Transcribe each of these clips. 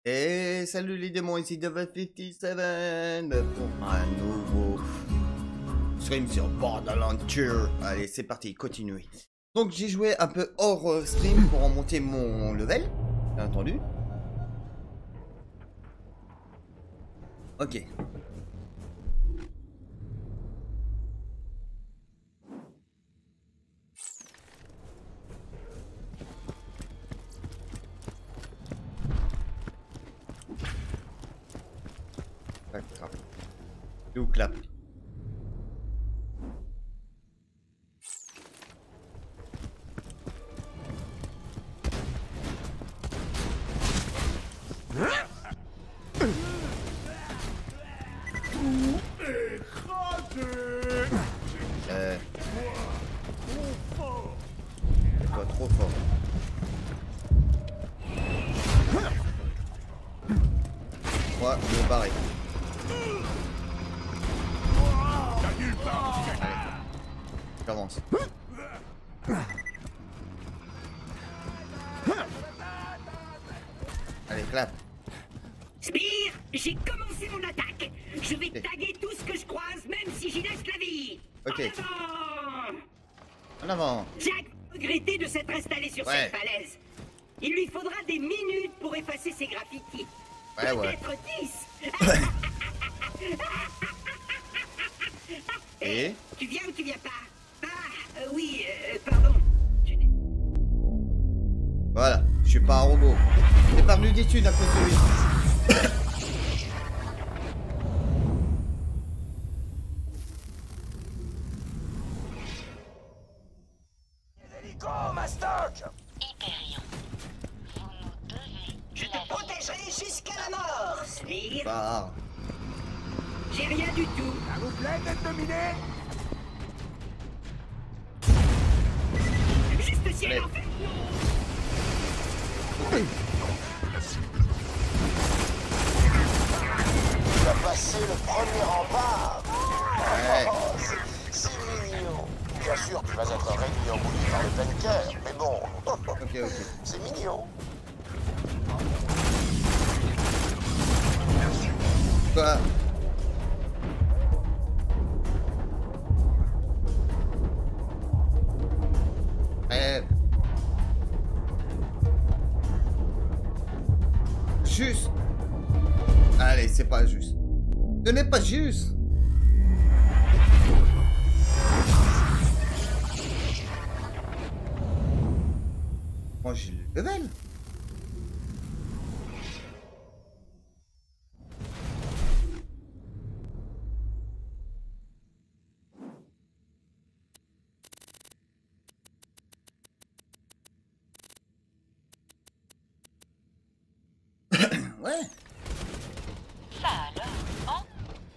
Et salut les démons, ici Devil57 pour un nouveau stream sur Borderlands. Allez, c'est parti, continuez. Donc j'ai joué un peu hors stream pour remonter mon level, bien entendu. Ok. Ou clap. C'est pas trop fort. Moi, je vais barrer. Allez, commence. Allez, clap. Spire, j'ai commencé mon attaque. Je vais taguer tout ce que je croise, même si j'y laisse la vie. Ok. En avant. En avant. Jack va regretter de s'être installé sur cette falaise. Il lui faudra des minutes pour effacer ses graffitis. Peut-être 10. Et tu viens ou tu viens pas? Oui, pardon. voilà, je suis pas un robot. J'ai pas venu d'études à cause de lui. Hyperion, vous nous devez. Je te protégerai jusqu'à la mort, Spire. Bah. J'ai rien du tout. Ça vous plaît d'être dominé? Juste si elle en fait. Tu as passé le premier rempart. Ouais. Oh, c'est mignon. Bien sûr, tu vas être réduit en bouillie par le bunker, mais bon, Ok. c'est mignon. Quoi? Juste. Allez, c'est pas juste. Ce n'est pas juste. Moi, j'ai le level. Ouais. Ça alors, hein?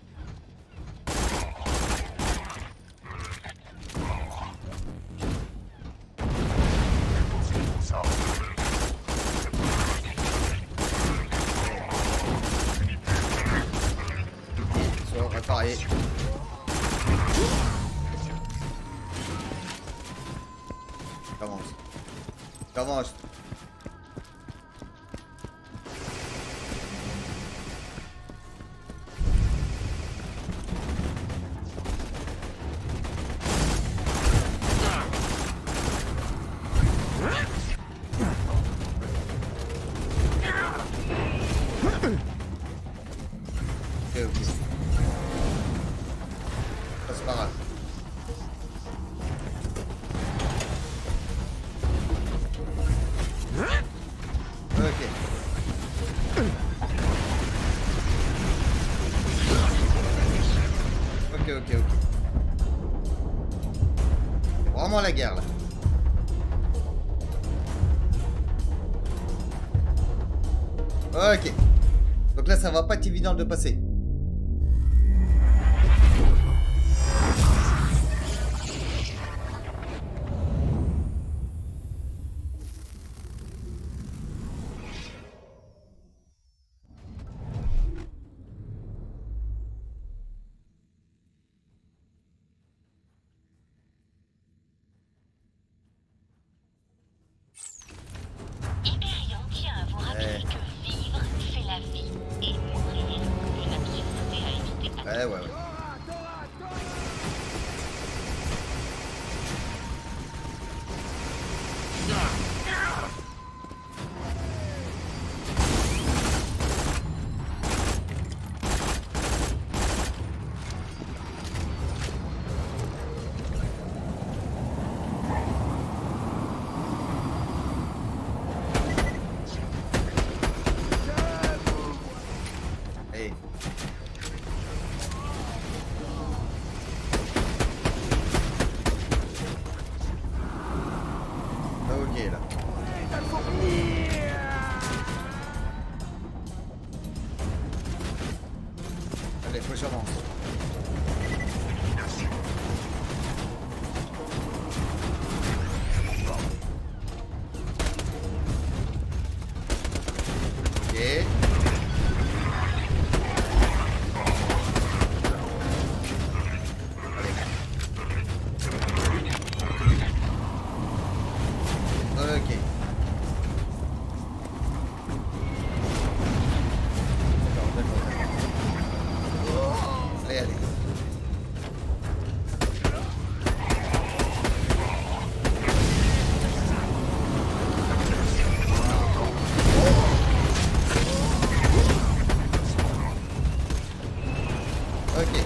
Ils sont réparés. Commence. Ok. Ça, c'est pas grave. Ok. C'est vraiment la guerre là. Ok. Donc là, ça va pas être évident de passer. Hyperion tient à vous rappeler que vivre, c'est Ouais, ouais, ouais. Hey. Ok là. Allez, faut que j'avance. Ok. Ok. D'accord. Allez, allez. Ok.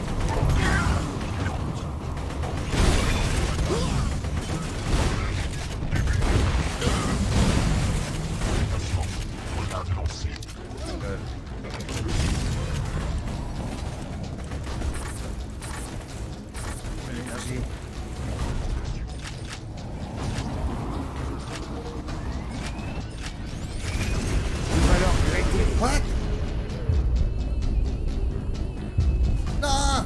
L'énergie. What? Non!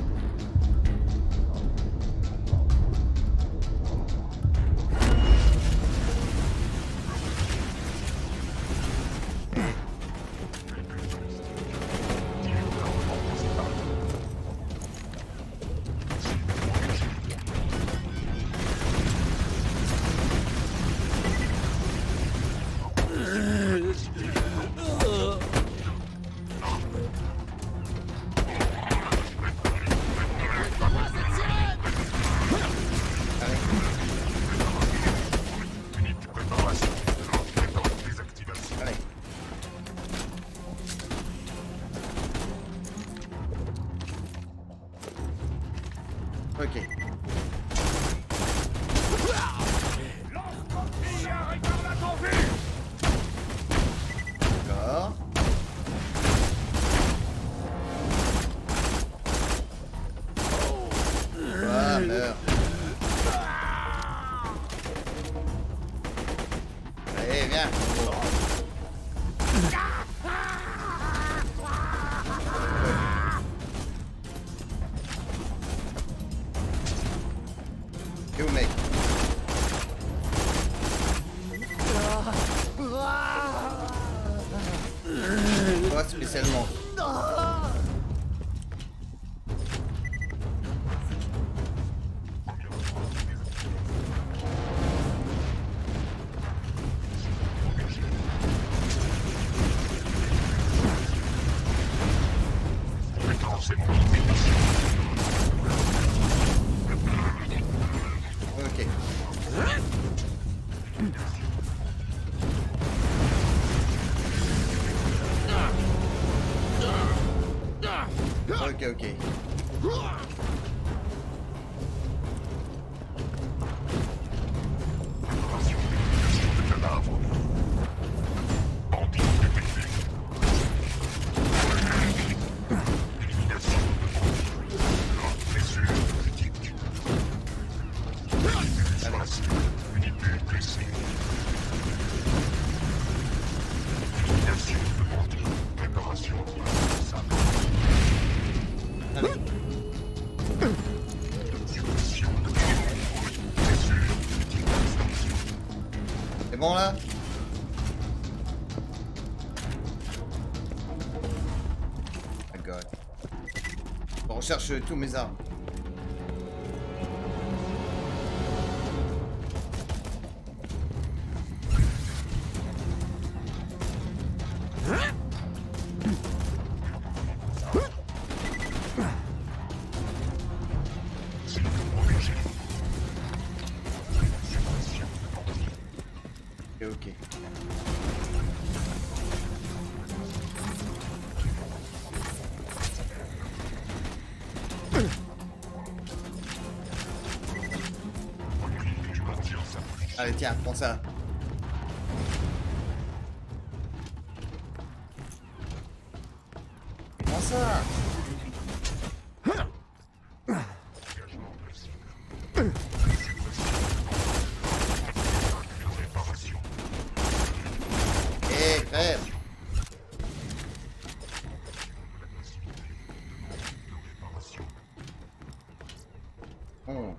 Allez. Ok. D'accord. Ah, meurs. Allez, viens. Et où, mec? Toi spécialement. Ok. Ok. C'est bon là? Oh my god. On recherche tous mes armes. ok. Allez, tiens, prends ça. Prends ça. Eh, crève. Bon.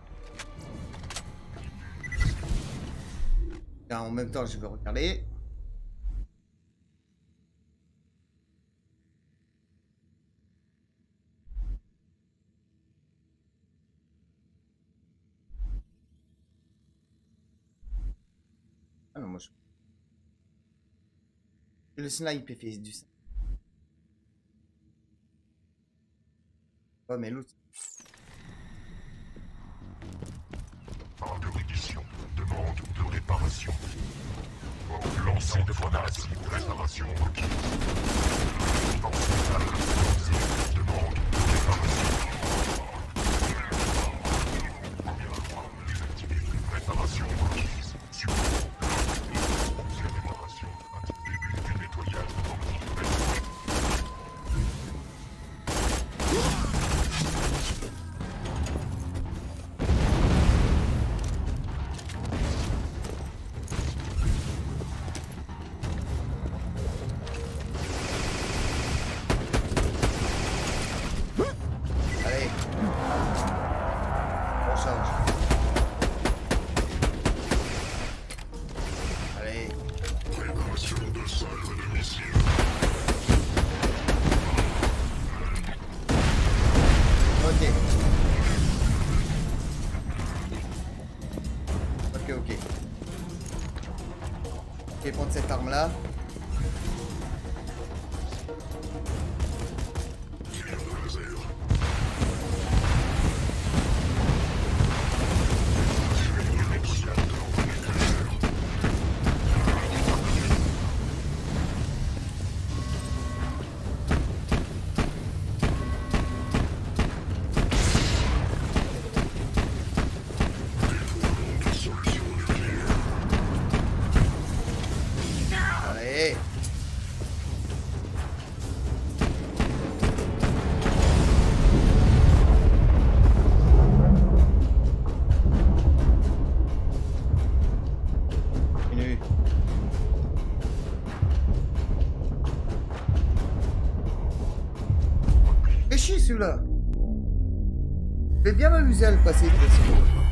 Là, en même temps, je vais regarder. Ah non, moi je... Le snipe fait du... Oh, mais l'autre... Arme de reddition, demande de réparation. Lancer de grenades, réparation requise. Demande de réparation. Réparation requise. Support. Réparation. Début du nettoyage. Allez. On change. Allez. Préparation de salle de missile. Ok. Ok. Je vais prendre cette arme là. Allez. Continue. Fais chier celui-là. Je vais bien m'amuser à le passer de toute façon.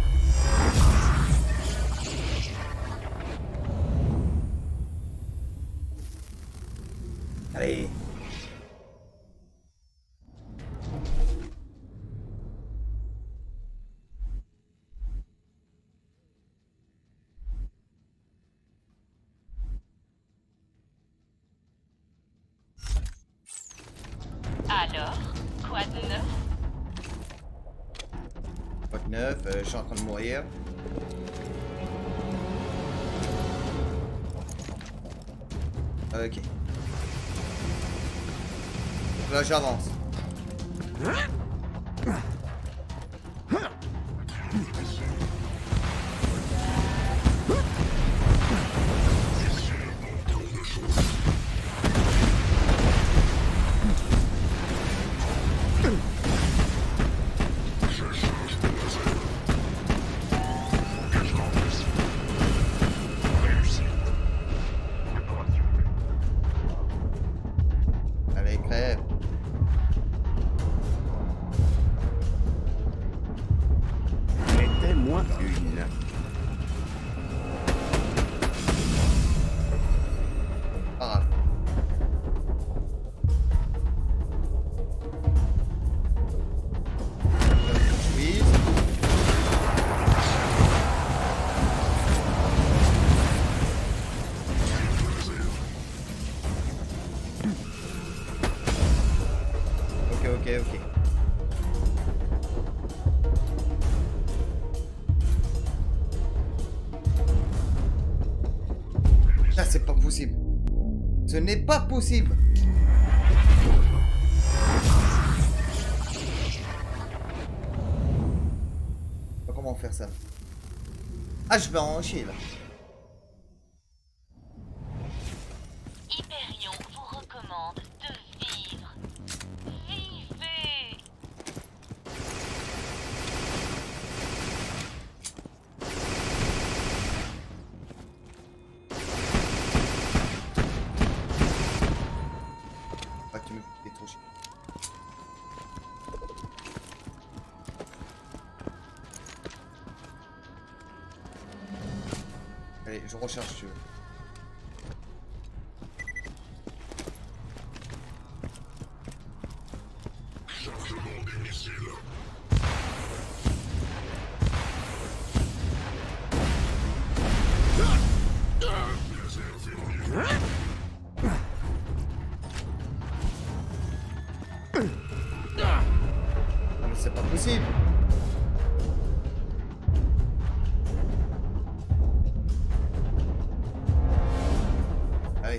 Allez. Alors, quoi de neuf? Quoi de neuf, je suis en train de mourir. Ok. Donc là j'avance. Allez, crève. Mettez-moi une. Pas grave. Squeeze. Ok. Ce n'est pas possible. Comment faire ça? Ah, je vais en chier là. Hyperion vous recommande de vivre. Vivez! Ah, tu me fais trop chier. Allez, je recharge si tu veux. Chargement des missiles. Laser verrouillé. Non mais c'est pas possible. Allez.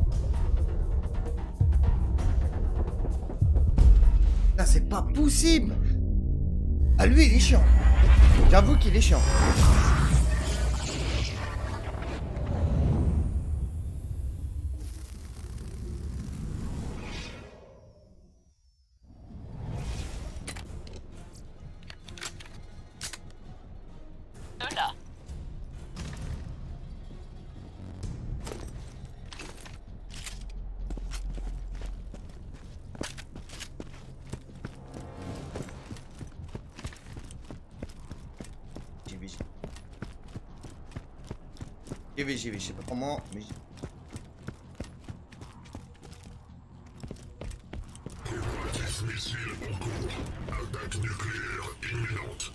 Là c'est pas possible. Ah lui il est chiant. J'avoue qu'il est chiant. De là. J'y vais, je sais pas comment, mais Préparatifs missiles en cours. Attaque nucléaire imminente.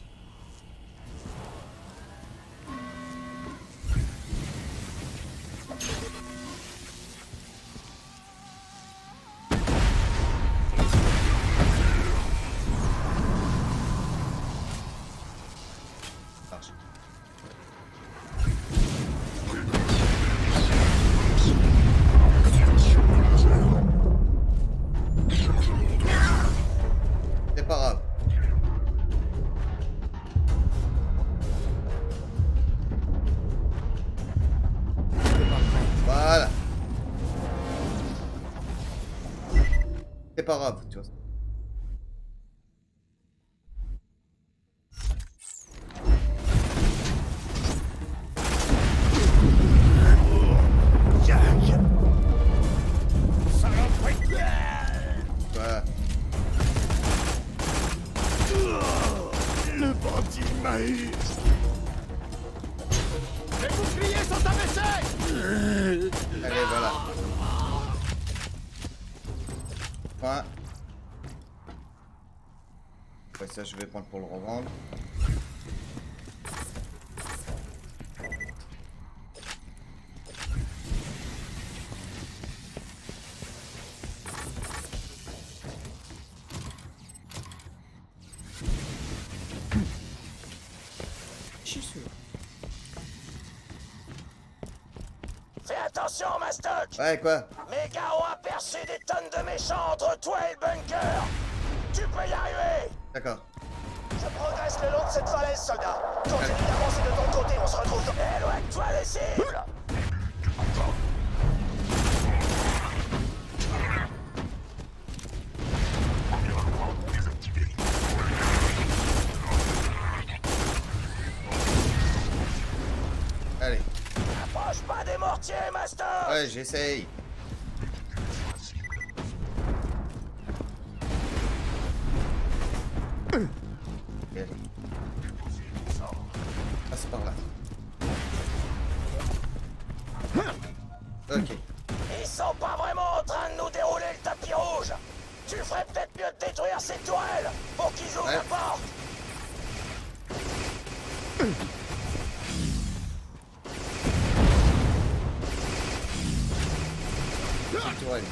marche. C'est pas grave. Voilà. C'est pas grave, tu vois. Voilà. Le bandit maïs. Les boucliers sont abaissés. Allez, voilà. Point. Ouais, ça, je vais prendre pour le revendre. Je suis sûr. Fais attention, Mastoc. Ouais, quoi? Mes gars ont aperçu des tonnes de méchants entre toi et le bunker. Tu peux y arriver. D'accord. Je progresse le long de cette falaise, soldat. Continue d'avancer de ton côté, on se retrouve dans... Éloigne-toi des cibles. Allez. Approche pas des mortiers, Master. Ouais, j'essaye. Allez. Passe par là. Ok. Ils sont pas vraiment en train de nous dérouler le tapis rouge. Tu ferais peut-être mieux de détruire ces tourelles pour qu'ils ouvrent Ouais. la porte. Tourelle.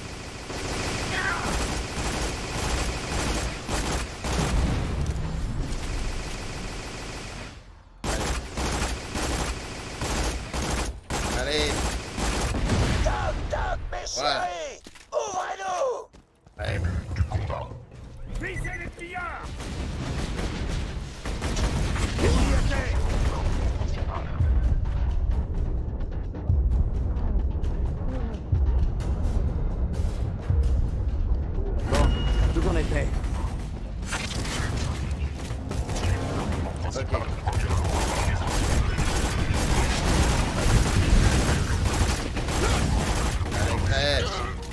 Allez. Toc, toc, méchant. Voilà. Visez les pillards. Bon, tout en est fait. Ok. Allez, crève.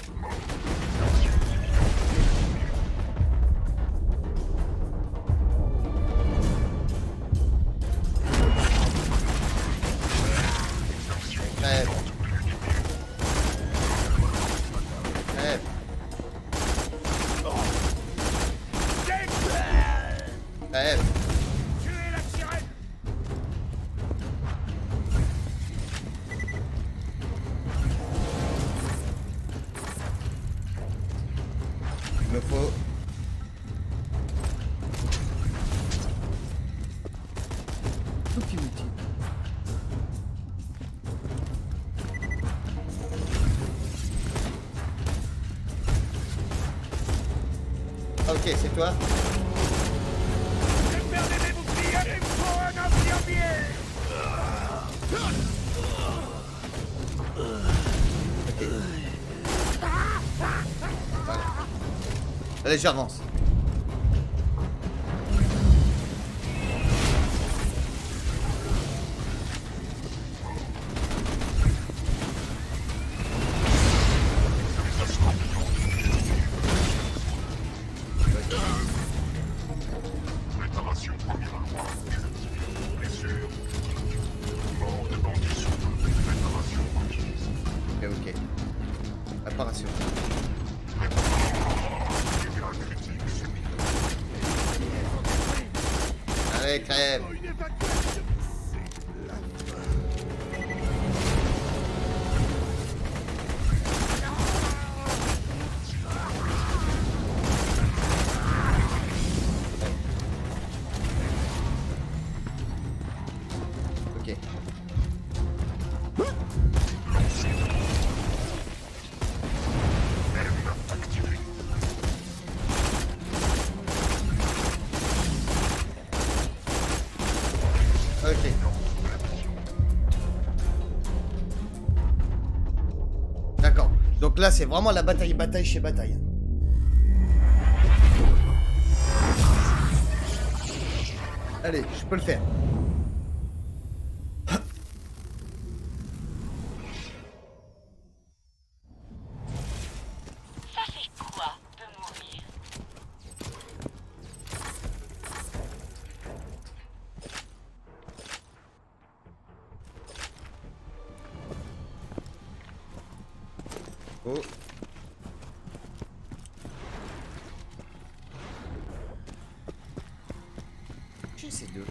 Crève. Crève. Crève. Tuez la sirène. Il me faut... Tout inutile. Ok, c'est toi. Ne perdez mes boucliers. Il me faut un infirmier. Allez, j'avance. Préparation première. Blessure. Mort de bandits sur deux. Préparation requise. Ok. Réparation. Dégâts critiques subis. Allez, crève. Une évacuation. Ok. Activé. Ok. D'accord. Donc là, c'est vraiment la bataille chez bataille. Allez, je peux le faire. Ça fait quoi de mourir? Oh. J'ai ces deux.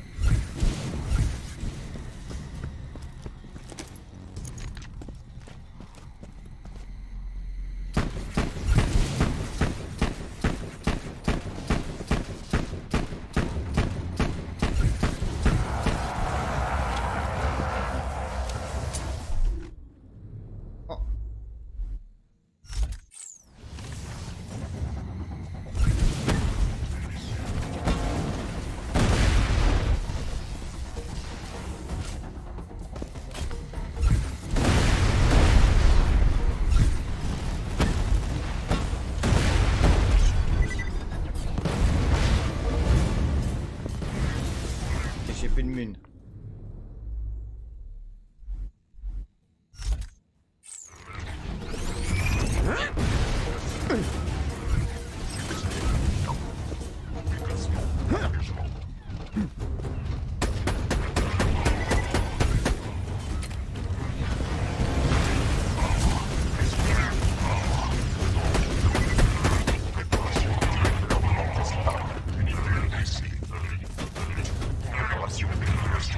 Oh. Et j'ai plus de mune. Préparation.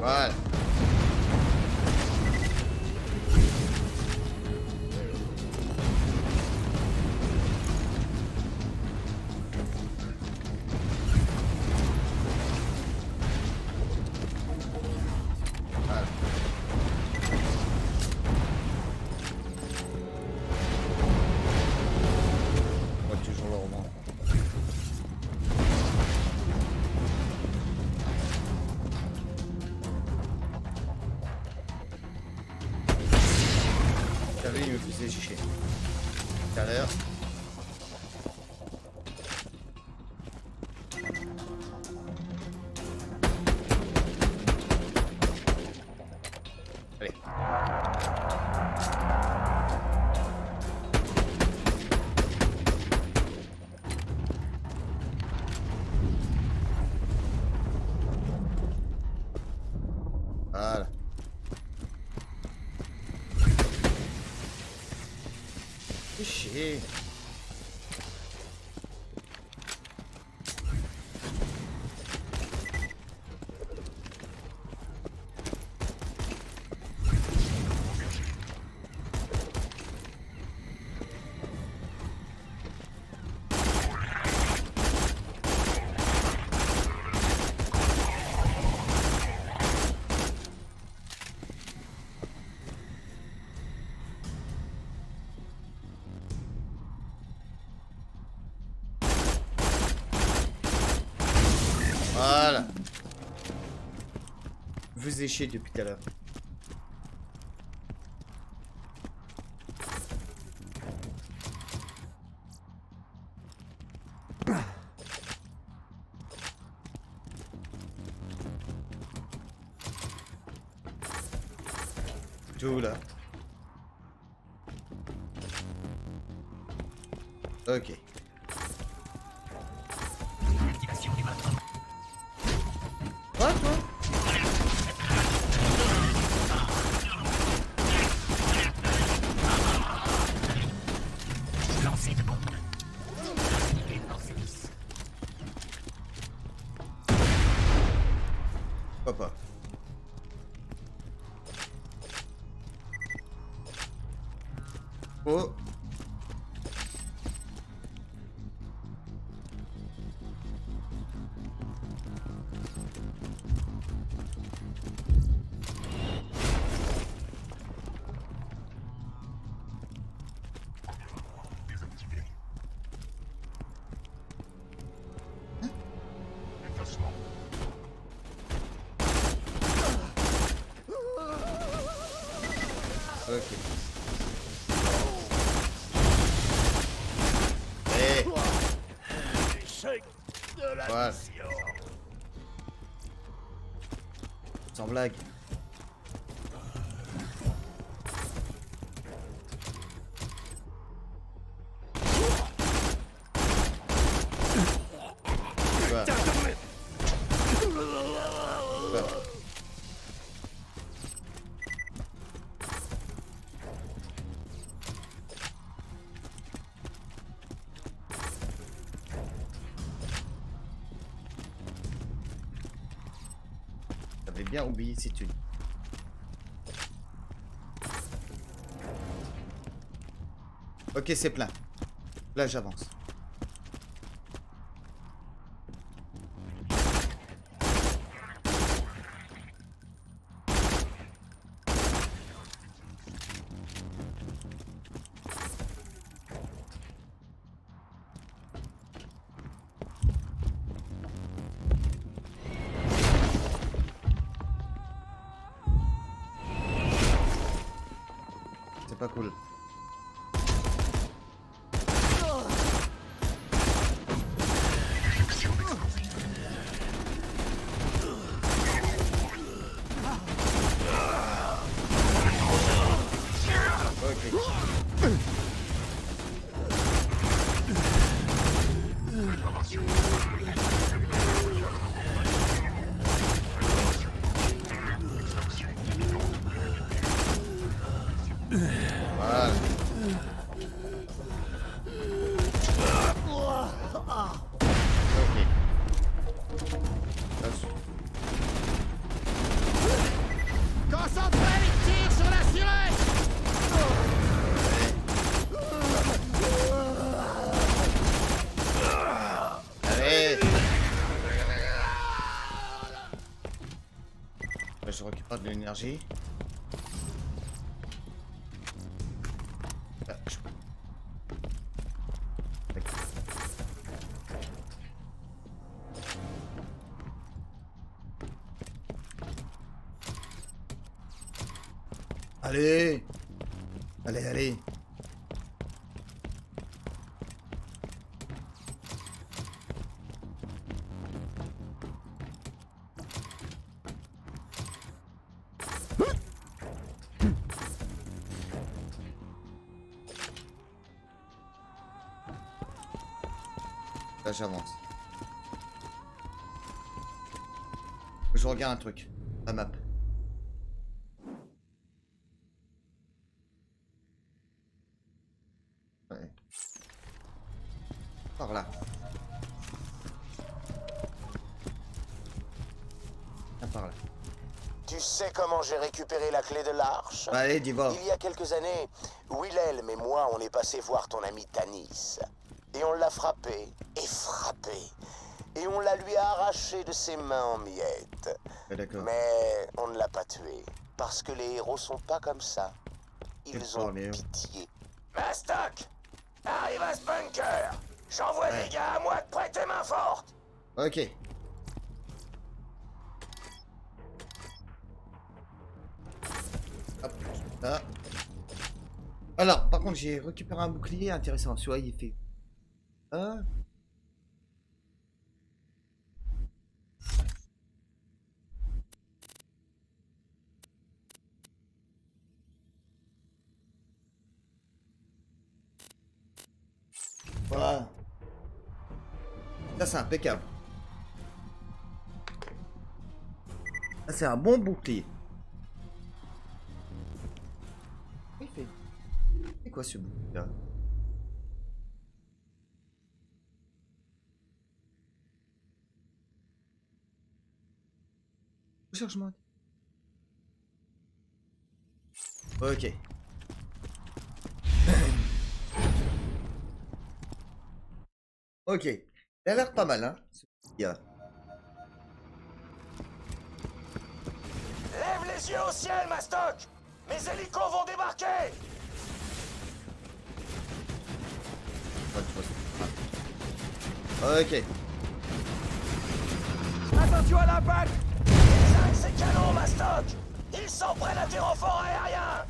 Voilà. Il me faisait chier. Tout à l'heure. Allez. Voilà. Chier. Voilà. Vous échez depuis tout à l'heure. Tout là. Ok. Quoi, toi? Lancer de bombe. Papa. Oh. Effacement. Ok. Hey. Voilà. Sans blague. Voilà. Voilà. J'avais bien oublié ces thunes. Ok, c'est plein. Là, j'avance. C'est pas cool. Voilà. Je récupère de l'énergie. Allez! Allez, allez! Là, j'avance. Je regarde un truc. La map. Ouais. Par là. Ah, par là. Tu sais comment j'ai récupéré la clé de l'arche? Allez, dis voir. Il y a quelques années, Wilhelm et moi, on est passé voir ton ami Tanis. Et on l'a frappé, et frappé. Et on la lui a arraché de ses mains en miettes. D'accord. Mais on ne l'a pas tué. Parce que les héros sont pas comme ça. Ils ont pitié. Mastoc! Arrive à ce bunker! J'envoie des gars à moi te prêter main forte! Ok. Hop, là. Alors, par contre, j'ai récupéré un bouclier intéressant. Celui-là, il fait... Ah. Voilà. Ça, c'est impeccable. Ça, c'est un bon bouclier. Il fait... C'est quoi ce bouclier-là? Rechargement. Ok. Ok. Il a l'air pas mal, hein. Lève les yeux au ciel, Mastoc! Mes hélicos vont débarquer! Ok. Attention à l'impact! Exact, ces canons, Mastoc! Ils s'en prennent à tes renforts aériens!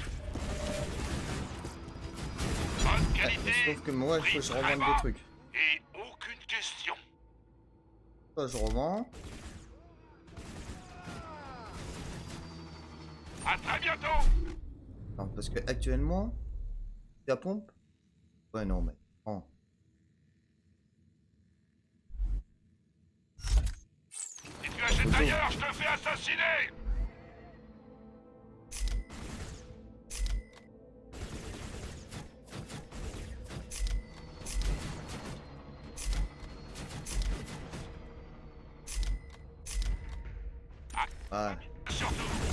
Bonne qualité. Sauf que moi, il faut que je revende des trucs. Et aucune question. Ça, je revends. À très bientôt. Non, parce que actuellement, c'est la pompe. Ouais, non, mais. Oh. Si tu achètes ailleurs, je te fais assassiner. Ah. Surtout.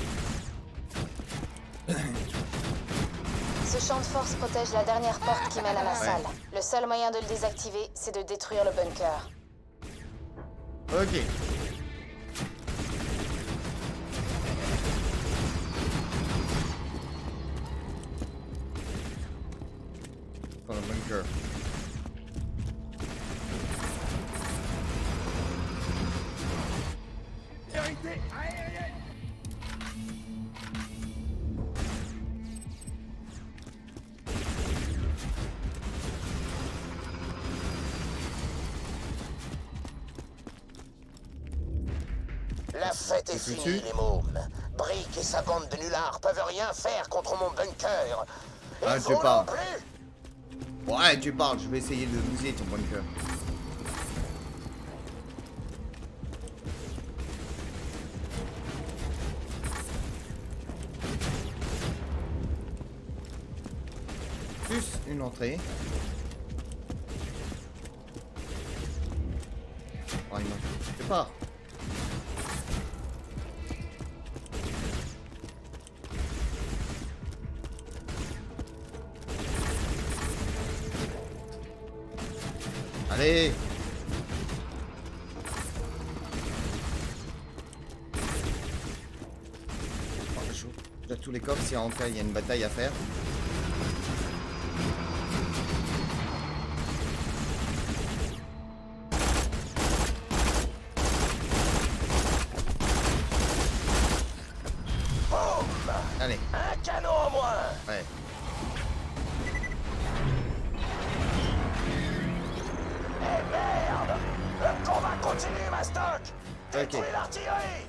Ce champ de force protège la dernière porte qui mène à la salle. Le seul moyen de le désactiver, c'est de détruire le bunker. Ok. Dans le bunker. Vérité aérienne! La fête est finie, les mômes. Brick et sa bande de nullards peuvent rien faire contre mon bunker. Et Ah, tu vous parles. non plus. Ouais, tu parles, je vais essayer de viser ton bunker. Plus une entrée. Oh, il manque. Je pars. Allez. à tous les coffres si en fait il y a une bataille à faire. Allez. Un canon en moins. Ouais. Eh merde! Le combat continue, Mastoc! Détruis Ok. l'artillerie!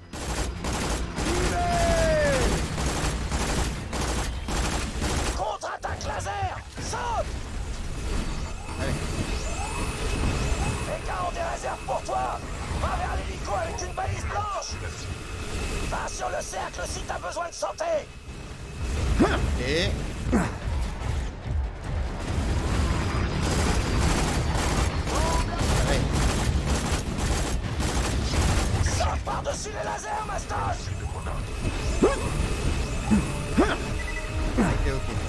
Contre-attaque laser! Saute! Allez. Les gars ont des réserves pour toi! Va vers l'hélico avec une balise blanche! Va sur le cercle si t'as besoin de santé! Et... Allez. Saute par-dessus les lasers, Mastoc! Ok, ok.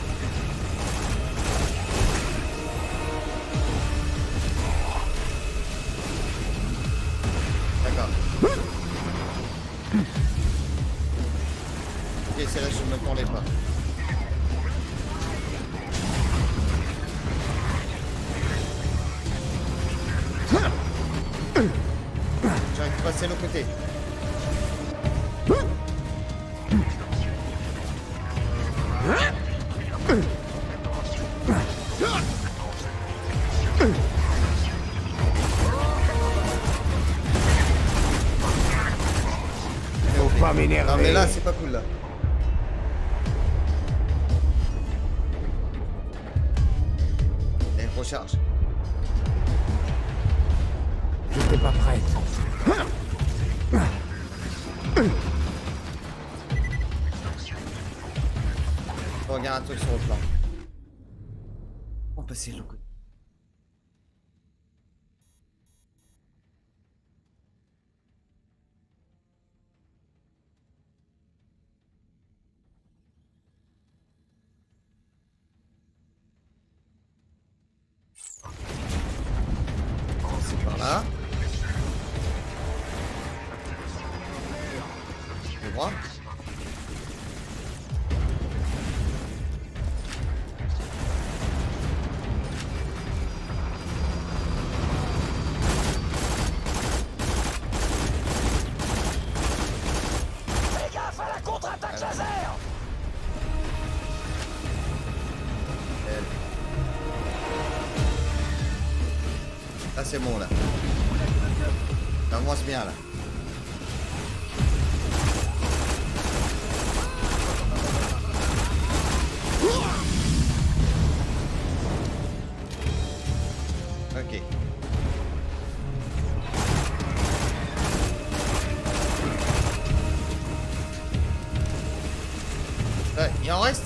D'accord. Ok, c'est là je me m'attendais pas. J'arrive à passer de l'autre côté. Faut pas m'énerver. Non mais là c'est pas cool là. Et recharge. J'étais pas prête. On regarde un truc sur le plan. On va passer de l'autre côté. C'est par là. Le droit. Fais gaffe à la contre-attaque laser! Là c'est bon là. Ça avance bien là. Ok. Ouais, il en reste?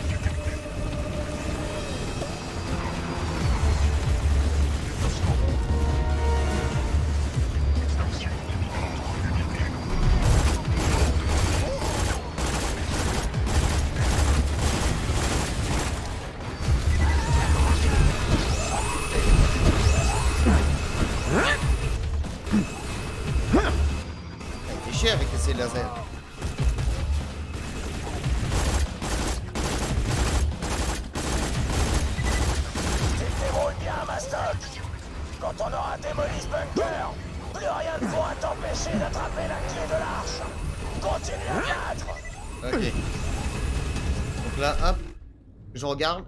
Il fait chier avec ces lasers. Tu te débrouilles bien, Mastoc! Quand on aura démoli ce bunker, plus rien ne pourra t'empêcher d'attraper la clé de l'arche! Continue à battre! Ok. Donc là, hop, je regarde.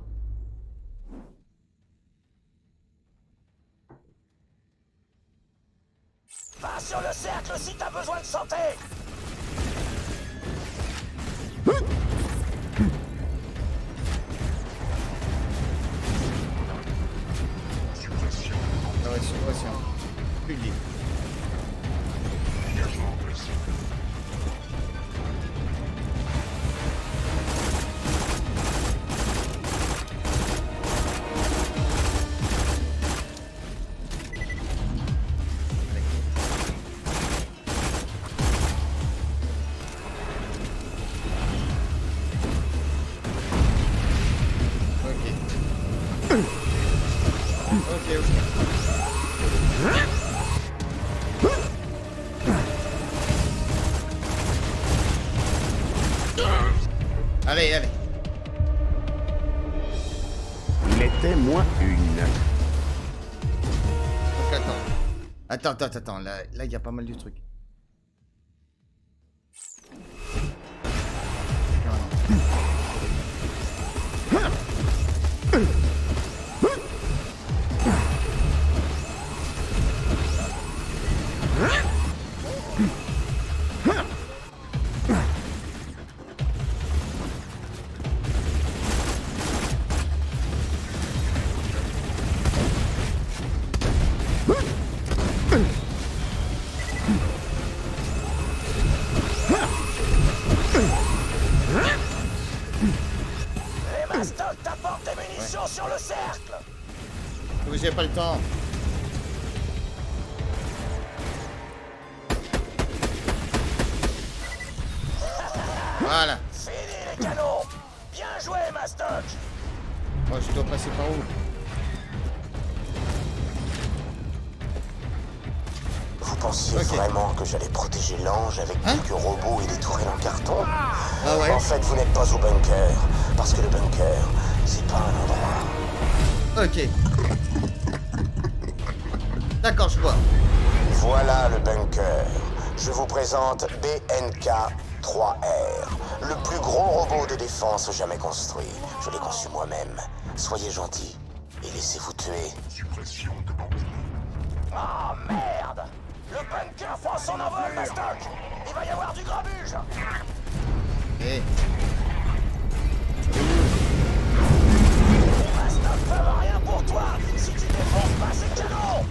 Va sur le cercle si t'as besoin de santé! Ah ouais, suppression. Public. Allez, allez. Il était moins une. Donc attends. Là, il y a pas mal de trucs. Les Mastoc t'apportent des munitions sur le cercle. Oui, j'ai pas le temps. Voilà. Fini les canons. Bien joué, Mastoc. Moi, je dois passer par où? Vous pensiez vraiment que j'allais protéger l'ange avec quelques robots et des tourelles en carton? Ah ouais. En fait, vous n'êtes pas au bunker. Parce que le bunker, c'est pas un endroit. Ok. D'accord, je vois. Voilà le bunker. Je vous présente BNK-3R. Le plus gros robot de défense jamais construit. Je l'ai conçu moi-même. Soyez gentils et laissez-vous tuer. Suppression de bandits. Oh merde! Le bunker prend son envol, Mastoc! Il va y avoir du grabuge! Eh. Les Mastoc peuvent rien pour toi si tu défonces pas ces canons!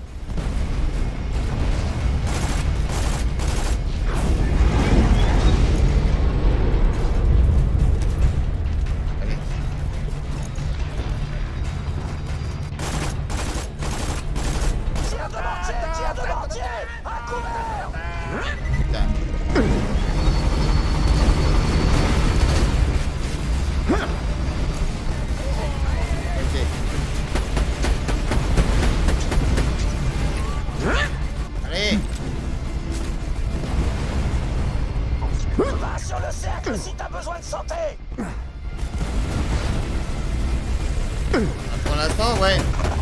Tire de mortier! À couvert! Putain. Ok. Allez. Va sur le cercle si t'as besoin de santé! Pour l'instant, ouais.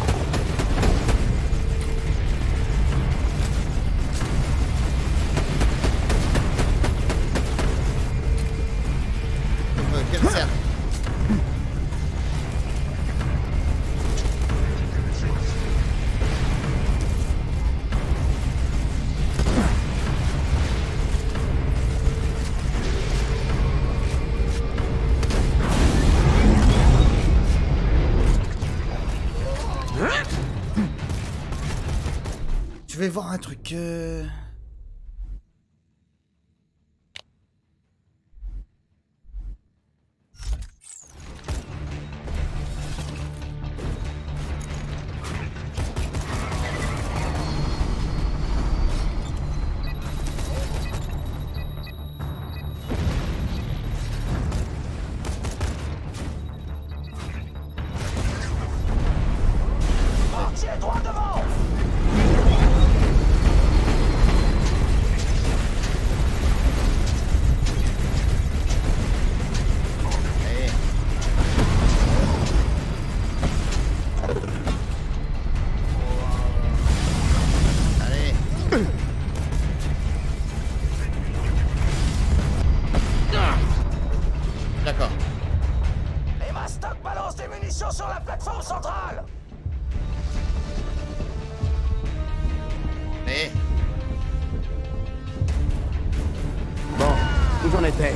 Quel cercle? Je vais voir un truc. Mortier droit devant! Allez. Allez. D'accord. Les Mastoc balancent des munitions sur la plateforme centrale! Allez. Bon, où j'en étais?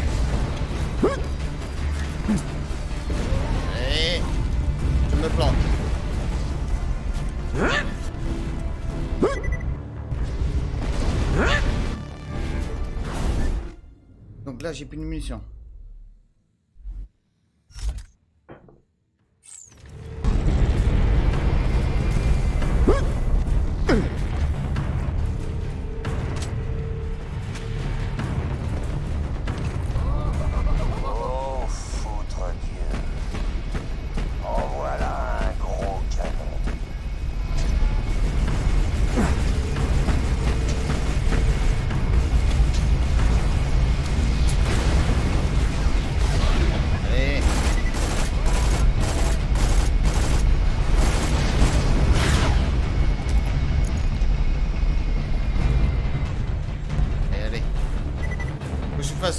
Allez. Je me plante. Donc là, j'ai plus de munitions. Oh, foutre Dieu! En voilà un gros canon!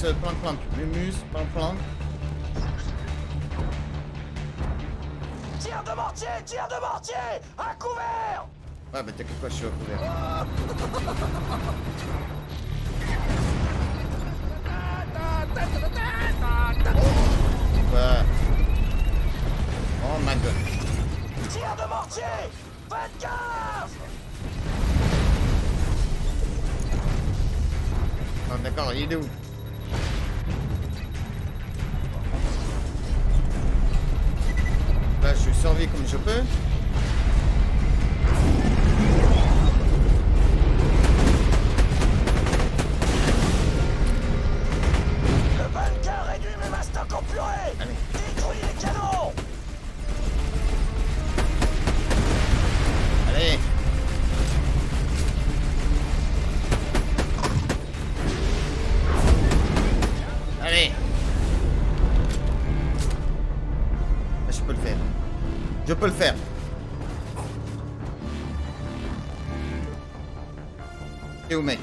planque, planque. Mumus, planque, planque. Tire de mortier! Tire de mortier! À couvert! Ouais, bah t'inquiète pas, je suis à couvert. Ouais. Oh my god. Tire de mortier! Faites gaffe! Oh, d'accord, il est où? Là, je survis comme je peux. Le bunker réduit mes mastocs en purée! Allez. Détruis les canons! Allez. Allez. Je peux le faire. Je peux le faire. T'es où, mec?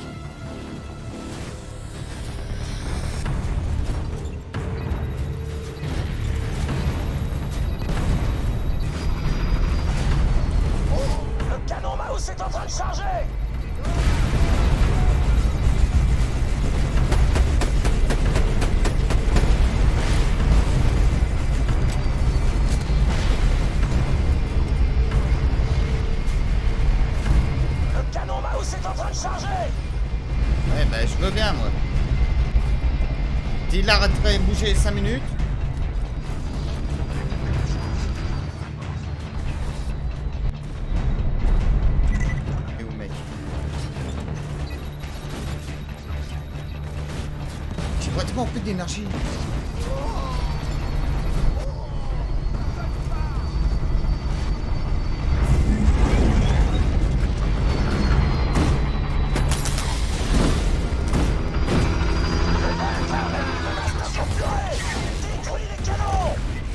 Le canon mouse est en train de charger! Le canon mouse est en train de charger! Ouais, bah, je veux bien, moi. Il arrêterait de bouger 5 minutes. Et où, mec? J'ai pratiquement plus d'énergie. Détruis les canons!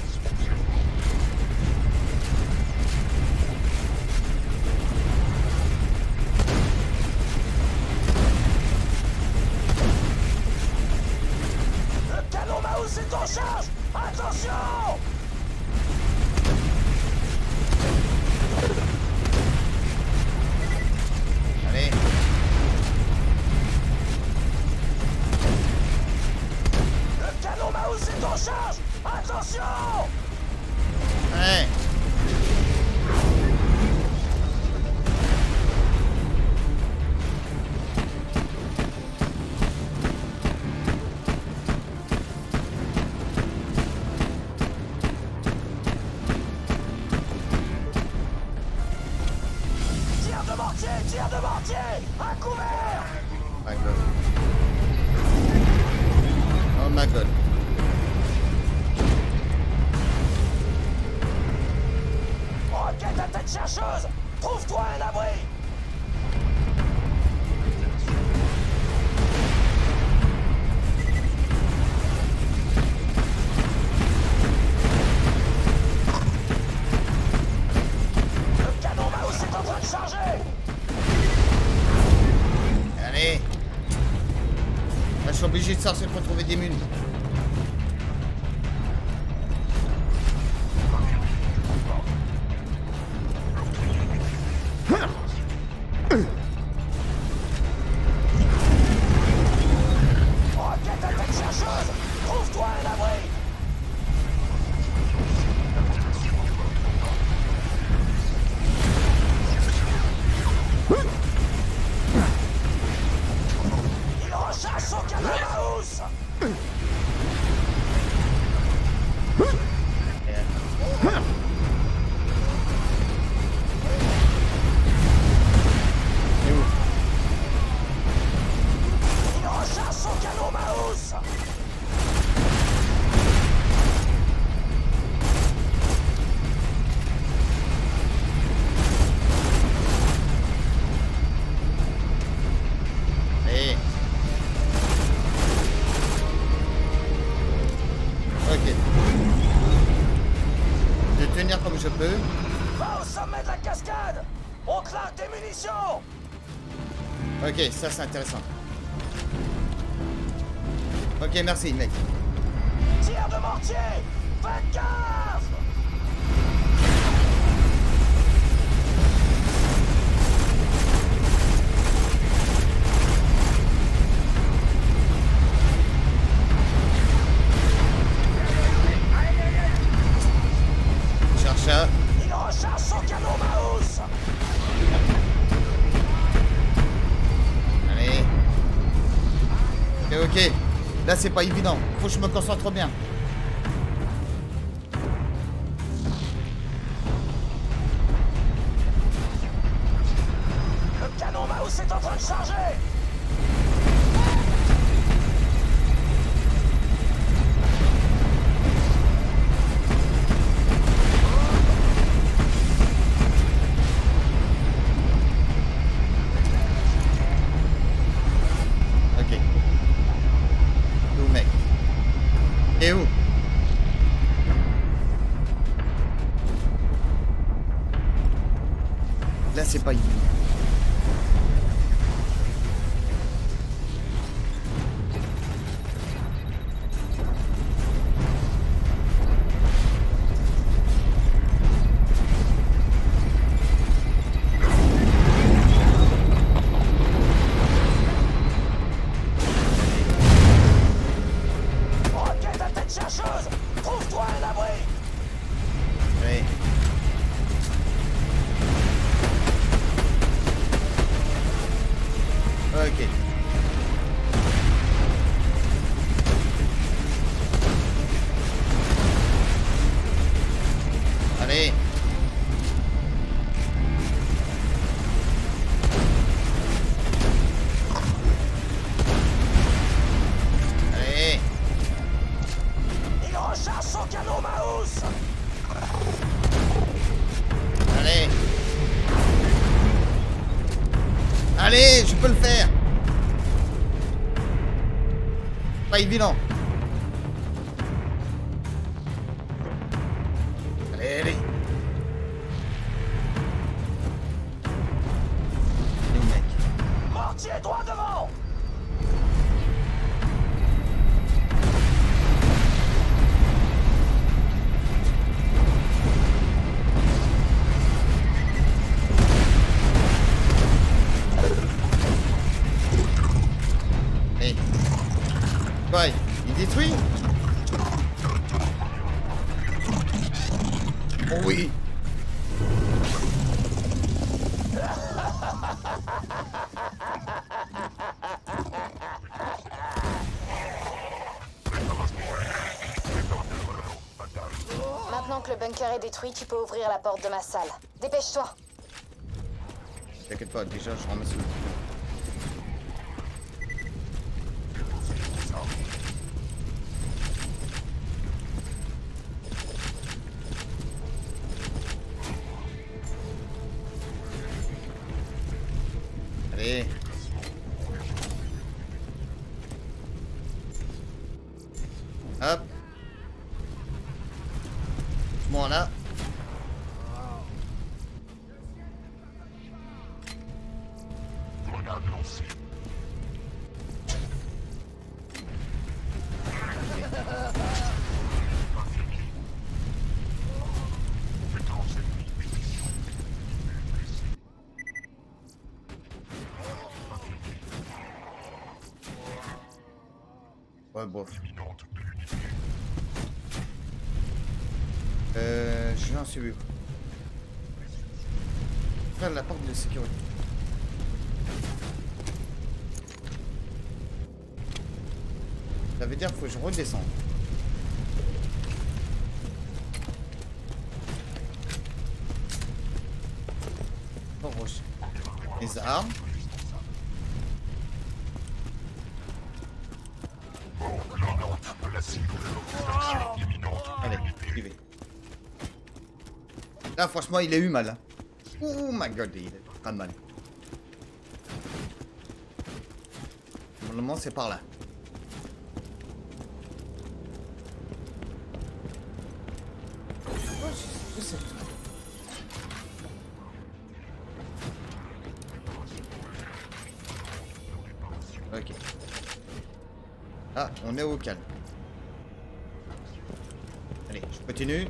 Le canon mouse est en charge! Attention! Allez. Le canon mouse est en charge! Attention! Ouais. Tire de mortier! Tire de mortier! À couvert! My god. Oh my god. Roquette à tête chercheuse! Trouve-toi un abri! Le canon mouse est en train de charger! Allez. Là, je suis obligé de sortir pour trouver des mules. Roquette à tête chercheuse! Trouve-toi un abri! Il recharge son canon mouse! C'est où? Il recharge son canon mouse! Allez. Ok. Je vais tenir comme je peux. Va au sommet de la cascade! On te largue des munitions! Ok, ça c'est intéressant. Ok, merci, mec. Tir de mortier! Faites gaffe! Cherche. Il recharge son canon Maus! Allez. Ok, ok. Là, c'est pas évident. Faut que je me concentre bien. Le canon Maus est en train de charger! Ok. Où, mec? Et où? Là, c'est pas évident. Roquette à tête chercheuse! Trouve-toi un abri! Allez. Ok. Allez. Allez. Il recharge son canon Maus! Allez. Allez, je peux le faire. Pas évident. Allez, allez. Les mecs. Mortier droit devant! Hey. Quoi? Il détruit? Oh oui. Maintenant que le bunker est détruit, tu peux ouvrir la porte de ma salle. Dépêche-toi. T'inquiète pas, déjà je ramasse le... Allez. Hop. Bon là. Ouais, bof. J'en suis vu. Faire la porte de sécurité. Ça veut dire qu'il faut que je redescende. Oh, roche. Les armes. Allez, j'y vais. Là, franchement, il a eu mal. Hein. Oh my god, il a pas de mal. Normalement, c'est par là. Je sais. Ok. Ah, on est au calme. Allez, je continue.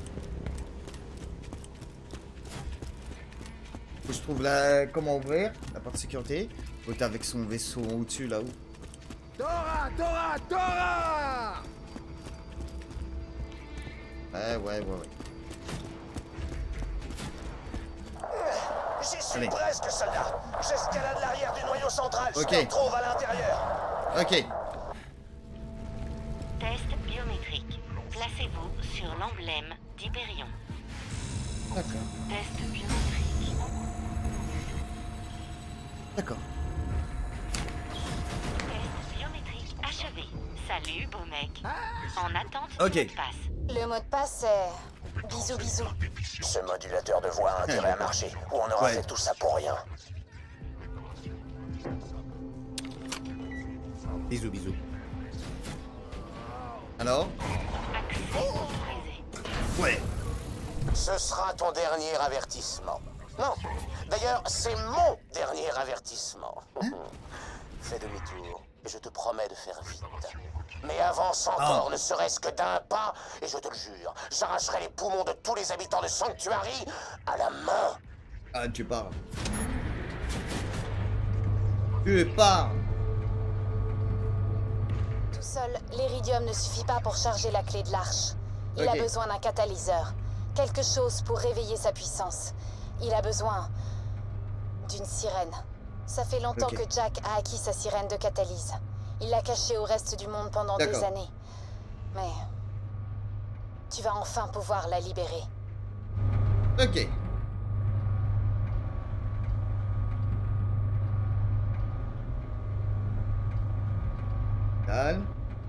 Faut que je trouve la... comment ouvrir la porte de sécurité. Faut être avec son vaisseau au-dessus là-haut. Tora, Tora, Tora! Ouais. J'y suis presque, soldat. J'escalade l'arrière du noyau central. Ok. Je me trouve à l'intérieur. Ok. Test biométrique. Placez-vous sur l'emblème d'Hyperion. D'accord. Test biométrique. D'accord. Test biométrique achevé. Salut, beau mec. En attente Ok. du mot de passe. Le mot de passe, c'est... Bisous, bisous. Ce modulateur de voix a intérêt à marcher, ou on aura fait tout ça pour rien. Bisous, bisous. Alors? Accès autorisé. Ouais. Ce sera ton dernier avertissement. Non, d'ailleurs, c'est mon dernier avertissement. Fais demi-tour, et je te promets de faire vite. Mais avance encore, ne serait-ce que d'un pas, et je te le jure, j'arracherai les poumons de tous les habitants de Sanctuary à la main. Ah, tu parles. Tu parles. Tout seul, l'Iridium ne suffit pas pour charger la clé de l'arche. Il a besoin d'un catalyseur. Quelque chose pour réveiller sa puissance. Il a besoin d'une sirène. Ça fait longtemps que Jack a acquis sa sirène de catalyse. Il l'a cachée au reste du monde pendant des années. Mais tu vas enfin pouvoir la libérer. Ok. Calme.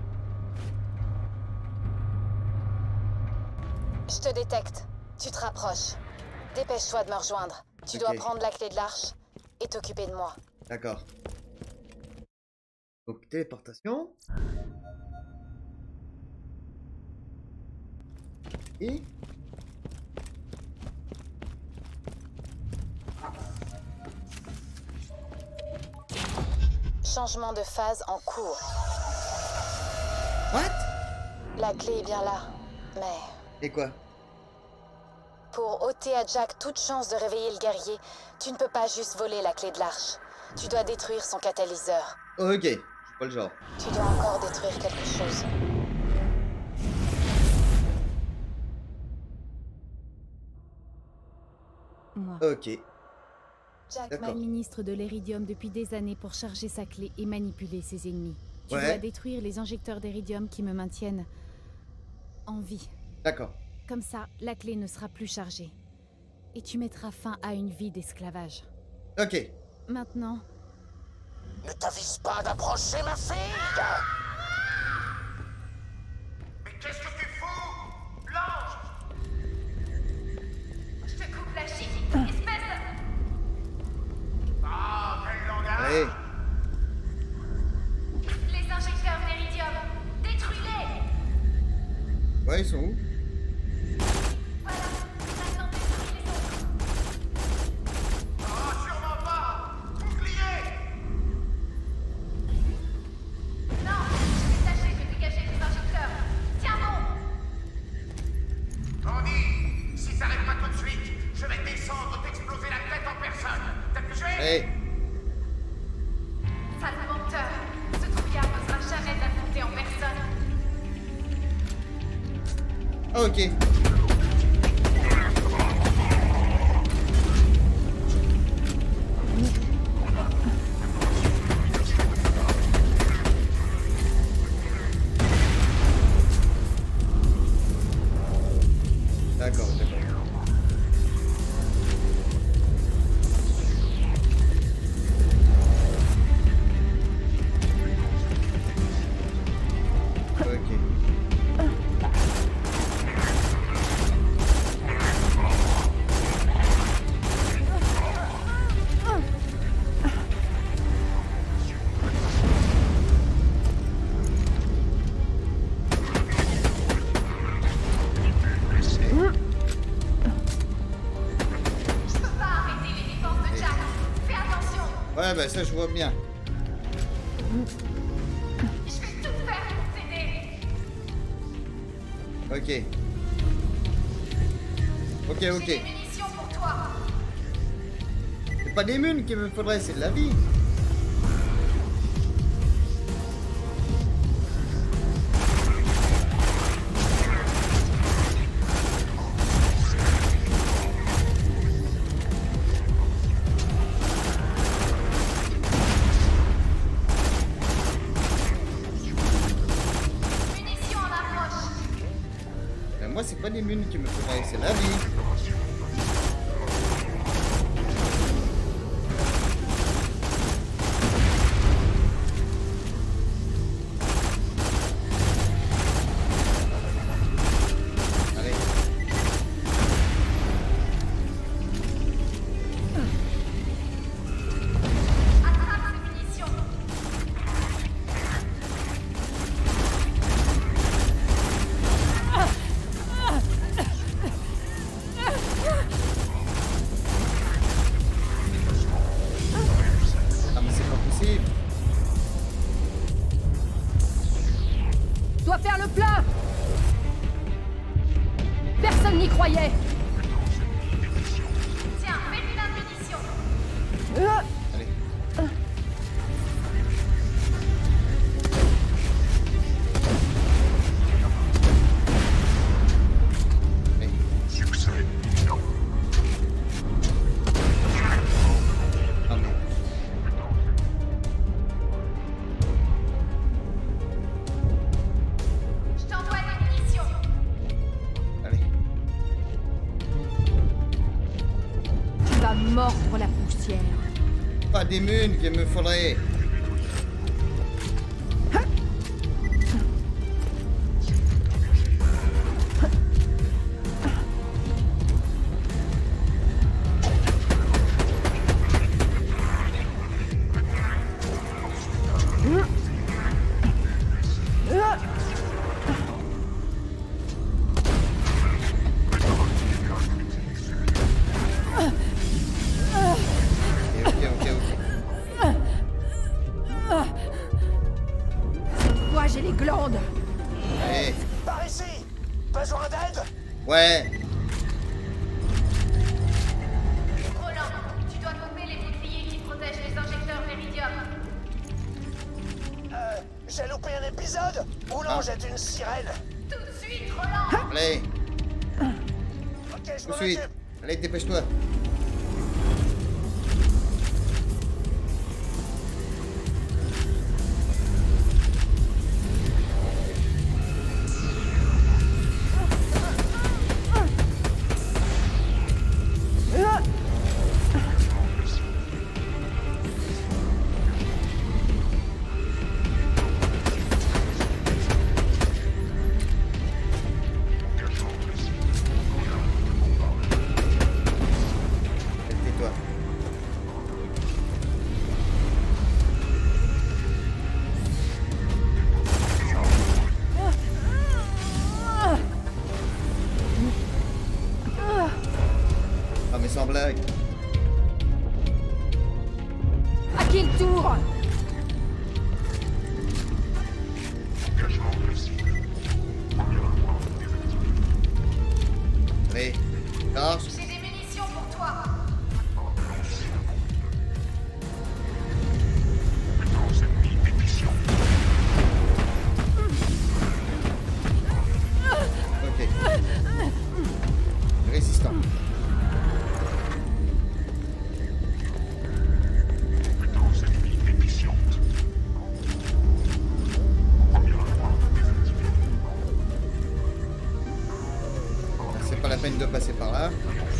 Je te détecte. Tu te rapproches. Dépêche-toi de me rejoindre. Tu dois prendre la clé de l'arche et t'occuper de moi. D'accord. Donc, téléportation. Et... Changement de phase en cours. What? La clé est bien là, mais... Et quoi? Pour ôter à Jack toute chance de réveiller le guerrier, tu ne peux pas juste voler la clé de l'arche. Tu dois détruire son catalyseur. Ok, je suis pas le genre. Tu dois encore détruire quelque chose. Moi. Ok. Jack Administre de l'Iridium depuis des années pour charger sa clé et manipuler ses ennemis. Tu dois détruire les injecteurs d'Iridium qui me maintiennent en vie. D'accord. Comme ça, la clé ne sera plus chargée. Et tu mettras fin à une vie d'esclavage. Ok. Maintenant... Ne t'avise pas d'approcher ma fille! Mais qu'est-ce que tu fous? Blanche! Je te coupe la chic, espèce de... Ah, quel langage! Allez. Les injecteurs d'Iridium, détruis-les! Ouais, ils sont où? Voilà, maintenant détruis les autres. Ah, sûrement pas! Bouclier! Non, je vais tâcher de dégager les injecteurs. Tiens bon! Andy, si ça n'arrête pas tout de suite, je vais descendre t'exploser la tête en personne. T'as pigé? Hey. Sale menteur, ce trouillard n'osera jamais t'affronter en personne. Ok. D'accord, d'accord. Ouais, bah ça je vois bien. Je vais tout faire Ok. Ok. J'ai des munitions pour toi. C'est pas des mules qu'il me faudrait, c'est de la vie. Moi, c'est pas des mules qui me faudrait, c'est la vie. Dois faire le plein. Personne n'y croyait. Tiens, mets-lui la munition. Allez. Succès. Non. Ah non. Je t'envoie des munitions. Allez. Tu vas mordre la poussière. Pas des mules qu'il me faudrait. Moi, j'ai les glandes. Allez. Par ici. Besoin d'aide? Ouais. Roland, tu dois couper les boucliers qui protègent les injecteurs d'Iridium. J'ai loupé un épisode? Ou non, jette une sirène? Tout de suite, Roland. Allez. Ok, je Tout m'en de suite. occupe. Allez, dépêche-toi. Tais-toi. Ah mais sans blague. À qui le tour? Allez. Charge. J'ai des munitions pour toi. Ok. Résistant. C'est pas la peine de passer par là.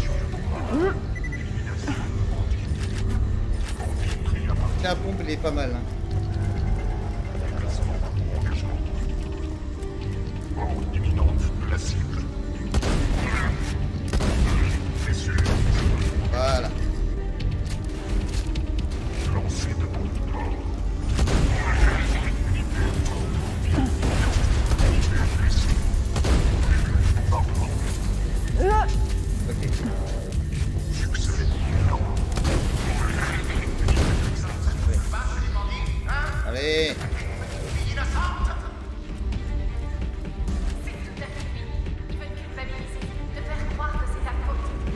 La pompe, elle est pas mal. Hein. Voilà. Ok.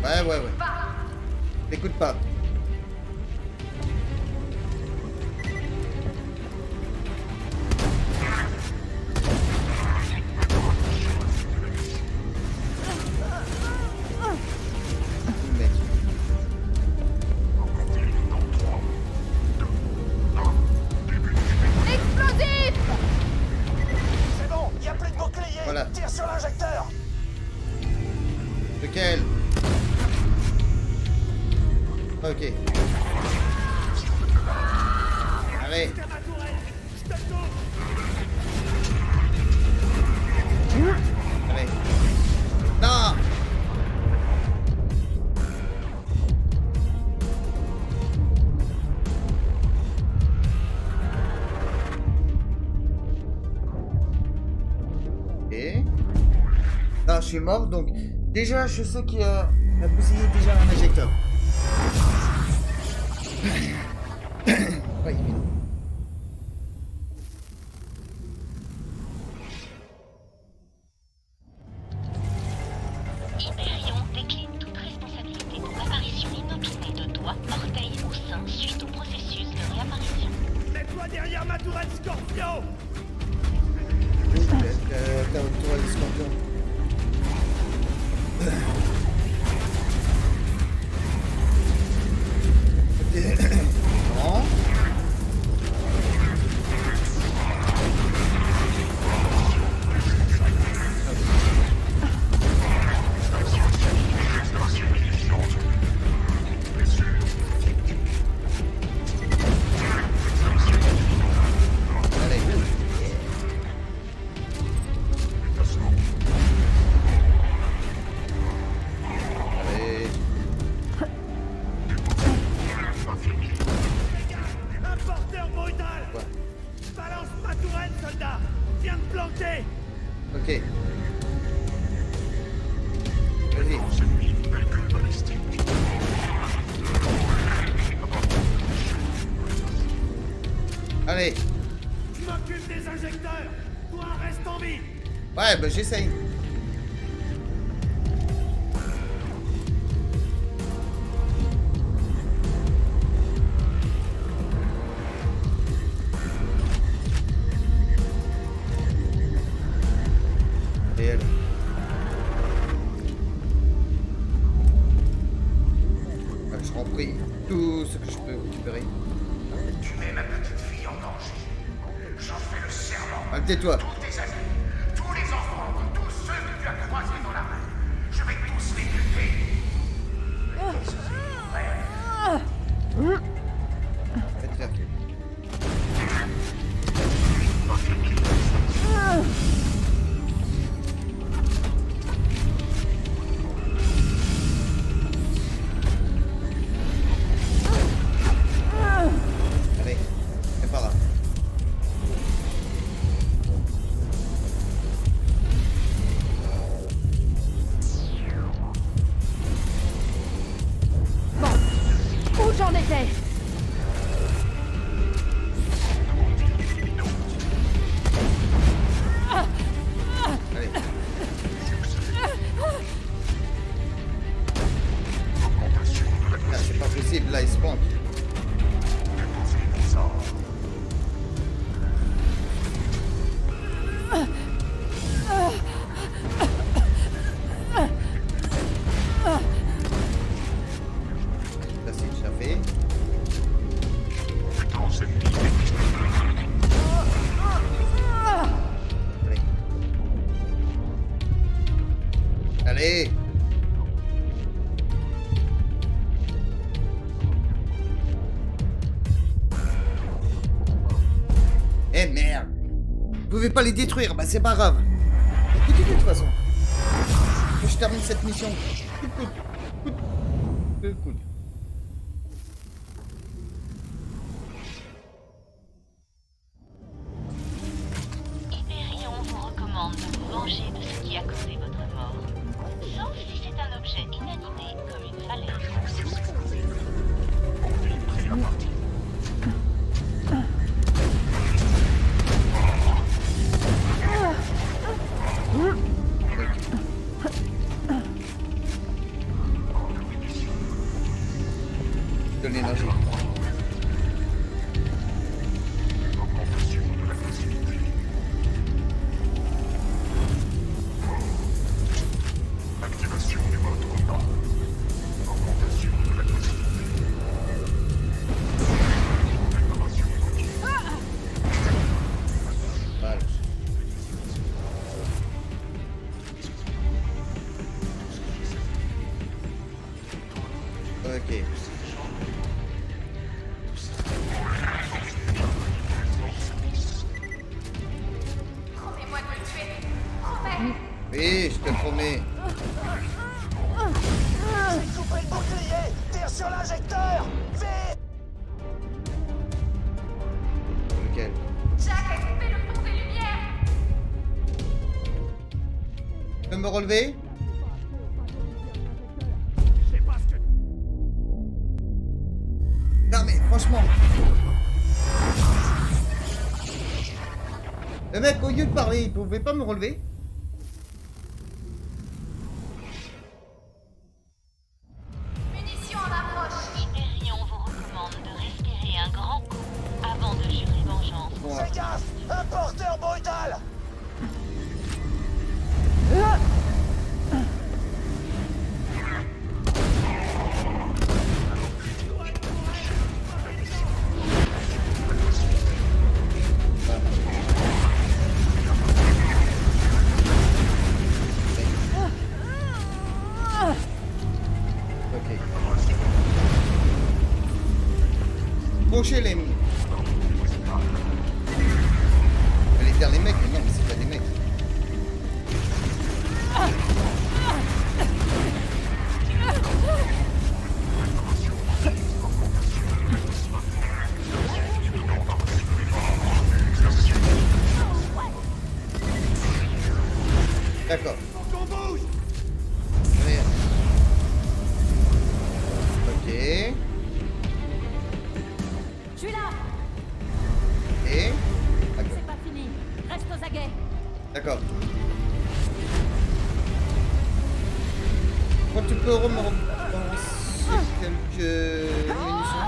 Ouais. T'écoutes pas. Lequel? Ok. Allez. Allez. Non. Ok. Non, je suis mort, donc déjà je sais qu'il y a bousillé déjà un injecteur. Pas évident. Hyperion décline toute responsabilité pour l'apparition inopinée de doigts, orteils ou seins suite au processus de réapparition. Mets-toi derrière ma tourelle Scorpion! T'as une tourelle Scorpion. Non. Ok. Vas-y. Allez. Je m'occupe des injecteurs. Toi, reste en vie. Ouais, bah j'essaye. Réel. Je prends pris tout ce que je peux récupérer. Tu mets ma petite fille en danger. J'en fais le serment. Tais-toi. Tous tes amis, tous les enfants, tous ceux que tu as croisés dans la rue, je vais tous les buter. Je suis prêt. Faites faire. Allez, c'est pas grave. Bon, où j'en étais? Allez. Ah, c'est pas possible, là il se manque. Ça c'est déjà fait. Allez. Allez. Eh merde. Vous pouvez pas les détruire, bah c'est pas grave. Écoutez de toute façon. Faut que je termine cette mission. Écoute. Hyperion vous recommande de vous venger de ce qui a causé votre mort. Sauf si c'est un objet inanimé comme une falaise. Ok. Promets-moi de me tuer. Promets. Oui, je te promets. J'ai coupé le bouclier. Tire sur l'injecteur. Vite. Lequel? Jack a coupé le pont des lumières. Tu peux me relever? Non mais franchement. Le mec au lieu de parler, il pouvait pas me relever? Munitions en approche. Hyperion vous recommande de respirer un grand coup avant de jurer vengeance. Bon, Fais gaffe. Un porteur brutal. ok. Brochez les... J'allais dire les mecs, mais non, mais c'est pas des mecs. D'accord. Allez. Ok. Je suis là. Et... D'accord. C'est pas fini. Reste aux aguets. D'accord. Quand tu peux me repenser quelques munitions.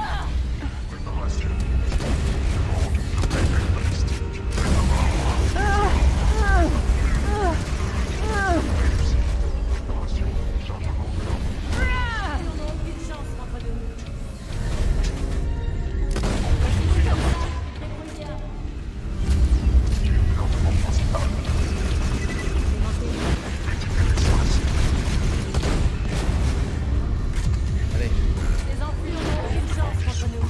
Allez. Les enflures n'ont aucune chance contre nous.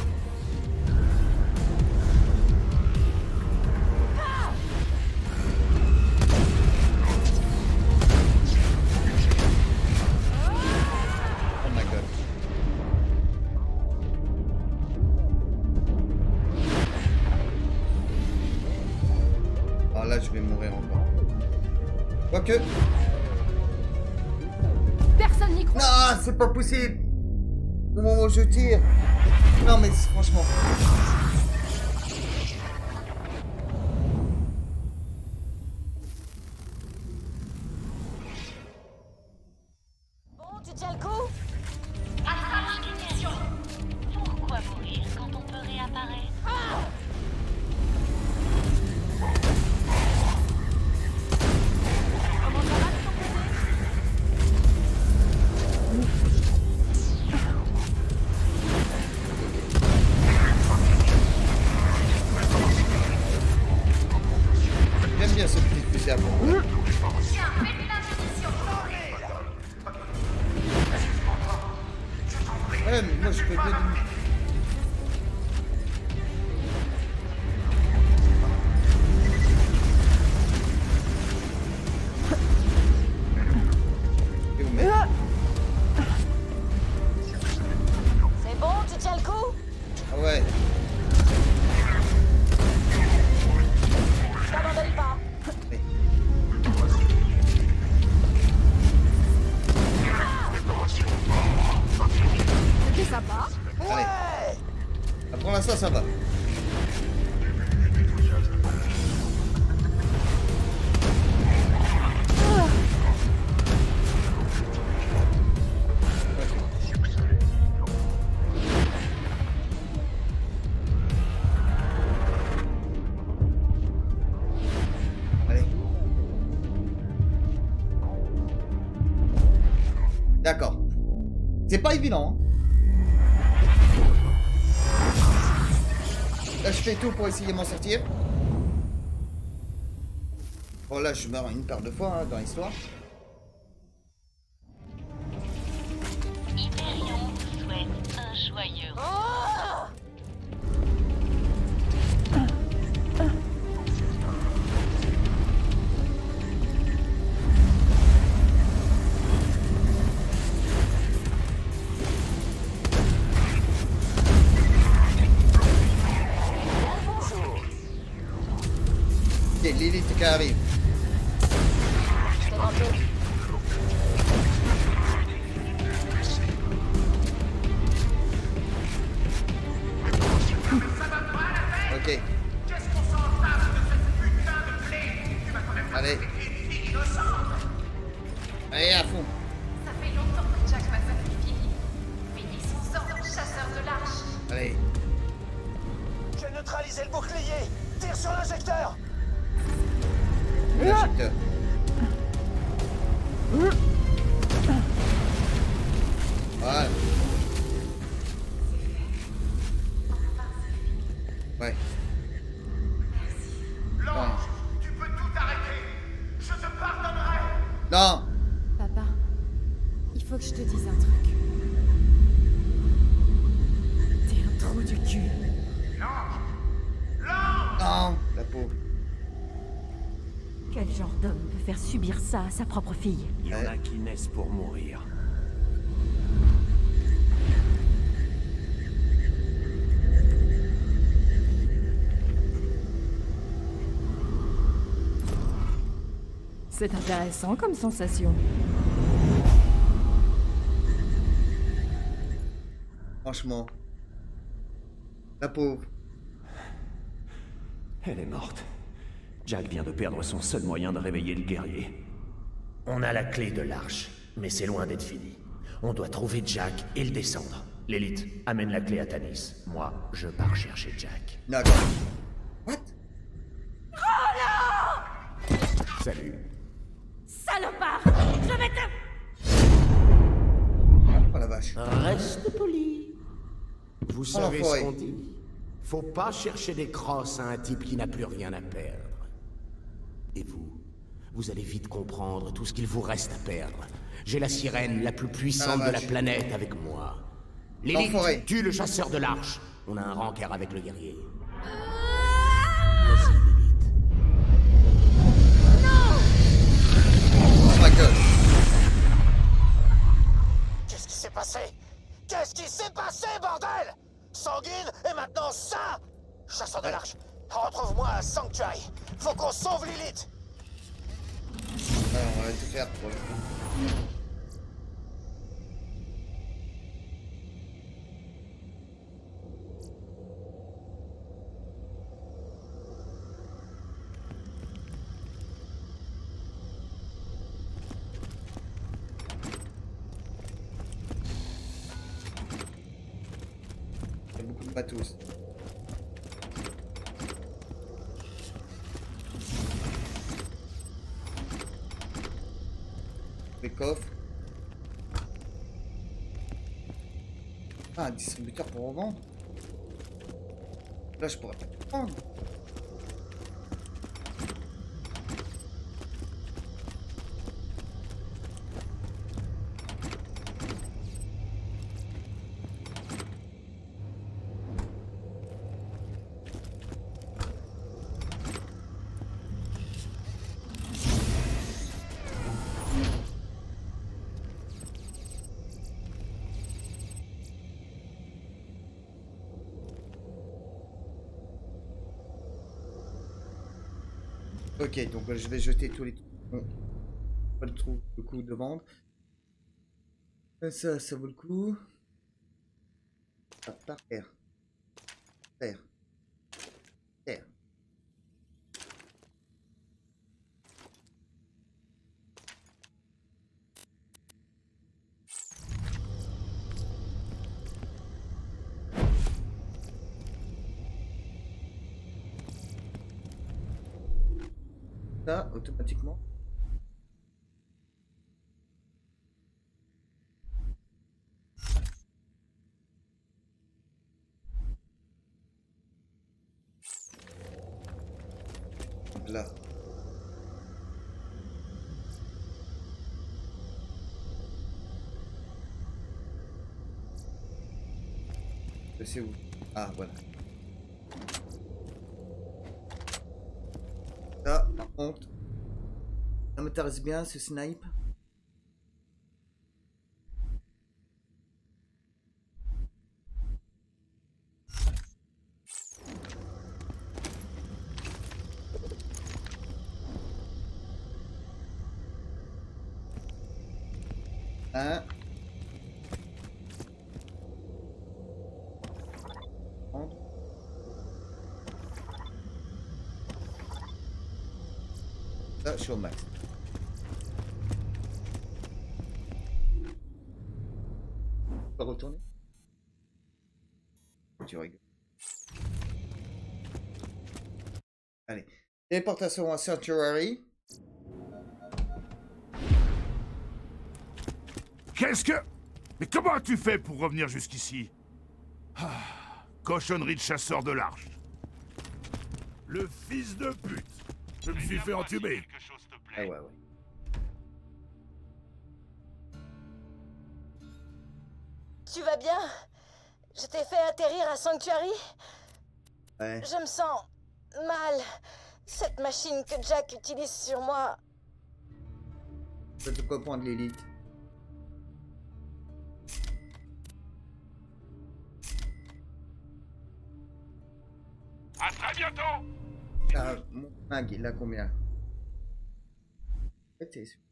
Oh my god. Ah là je vais mourir encore. Quoique. Personne n'y croit. Non, c'est pas possible. Au moment où je tire. Non mais franchement. Bon, tu tiens le coup? Pourquoi mourir quand on peut réapparaître? Comment ça va de ton côté? J'aime bien ce petit fusil à pompe. Tiens, mets-lui la munition. Ouais, mais moi je peux que... Et vous mettez. C'est bon, tu tiens le coup? Ah ouais. T'abandonnes pas. Allez. C'était sympa. Allez. Ah, pour l'instant ça va. Allez. D'accord. C'est pas évident. Hein. Là, je fais tout pour essayer de m'en sortir. Bon, là, je meurs une paire de fois hein, dans l'histoire. Hyperion vous souhaite Lilith qui arrive. C'est rentré. Ok. Qu'est-ce qu'on s'en tape de cette putain de clé? Tu vas quand même pas Allez. sacrifier une fille innocente. Allez, à fond. Ça fait longtemps que Jack m'a sacrifié. Fini son ordre chasseur de l'arche. Allez. J'ai neutralisé le bouclier. Tire sur l'injecteur. L'injecteur. Voilà. Ouais. L'ange, tu peux tout arrêter. Je te pardonnerai. Non. Papa, il faut que je te dise un truc. T'es un trou du cul. L'ange. L'ange. Non. La pauvre. Quel genre d'homme peut faire subir ça à sa propre fille? Il y en a qui naissent pour mourir. C'est intéressant comme sensation. Franchement. La pauvre. Elle est morte. Jack vient de perdre son seul moyen de réveiller le guerrier. On a la clé de l'arche, mais c'est loin d'être fini. On doit trouver Jack et le descendre. L'élite, amène la clé à Tanis. Moi, je pars chercher Jack. D'accord. What? Salut. Salopard! Je vais te... Oh la vache. Reste poli. Vous savez ce l'enfoiré. qu'on dit? Faut pas chercher des crosses à un type qui n'a plus rien à perdre. Et vous allez vite comprendre tout ce qu'il vous reste à perdre. J'ai la sirène la plus puissante de la planète avec moi. L'enfoiré. L'élite tue le chasseur de l'arche. On a un rencard avec le guerrier. Oh my god. Qu'est-ce qui s'est passé? Qu'est-ce qui s'est passé, bordel? Sanguine et maintenant ça? Chasseur de l'arche, retrouve-moi à Sanctuary. Faut qu'on sauve Lilith. Alors, on va tout faire pour le coup. Il y a beaucoup de patous. Les coffres. Ah, un distributeur pour revendre. Là, je pourrais pas tout prendre. Ok, donc je vais jeter tous les trucs. Bon. Pas le coup de vendre. Ça vaut le coup. Ah, par terre. Terre. Terre. Ça, automatiquement. Donc là. Je sais où. Ah, voilà. Ça, par contre, ça m'intéresse bien ce snipe. 1. Ça, je suis au max. On peut retourner? Tu rigoles. Allez. Téléportation à Sanctuary. Qu'est-ce que... Mais comment as-tu fait pour revenir jusqu'ici? Cochonnerie de chasseur de l'arche. Le fils de pute. Je me suis fait entuber. Ah ouais. Tu vas bien? Je t'ai fait atterrir à Sanctuary? Ouais. Je me sens mal. Cette machine que Jack utilise sur moi... Je peux te comprendre, Lilith. À très bientôt. Ah, mon mag, il a combien? C'est sûr.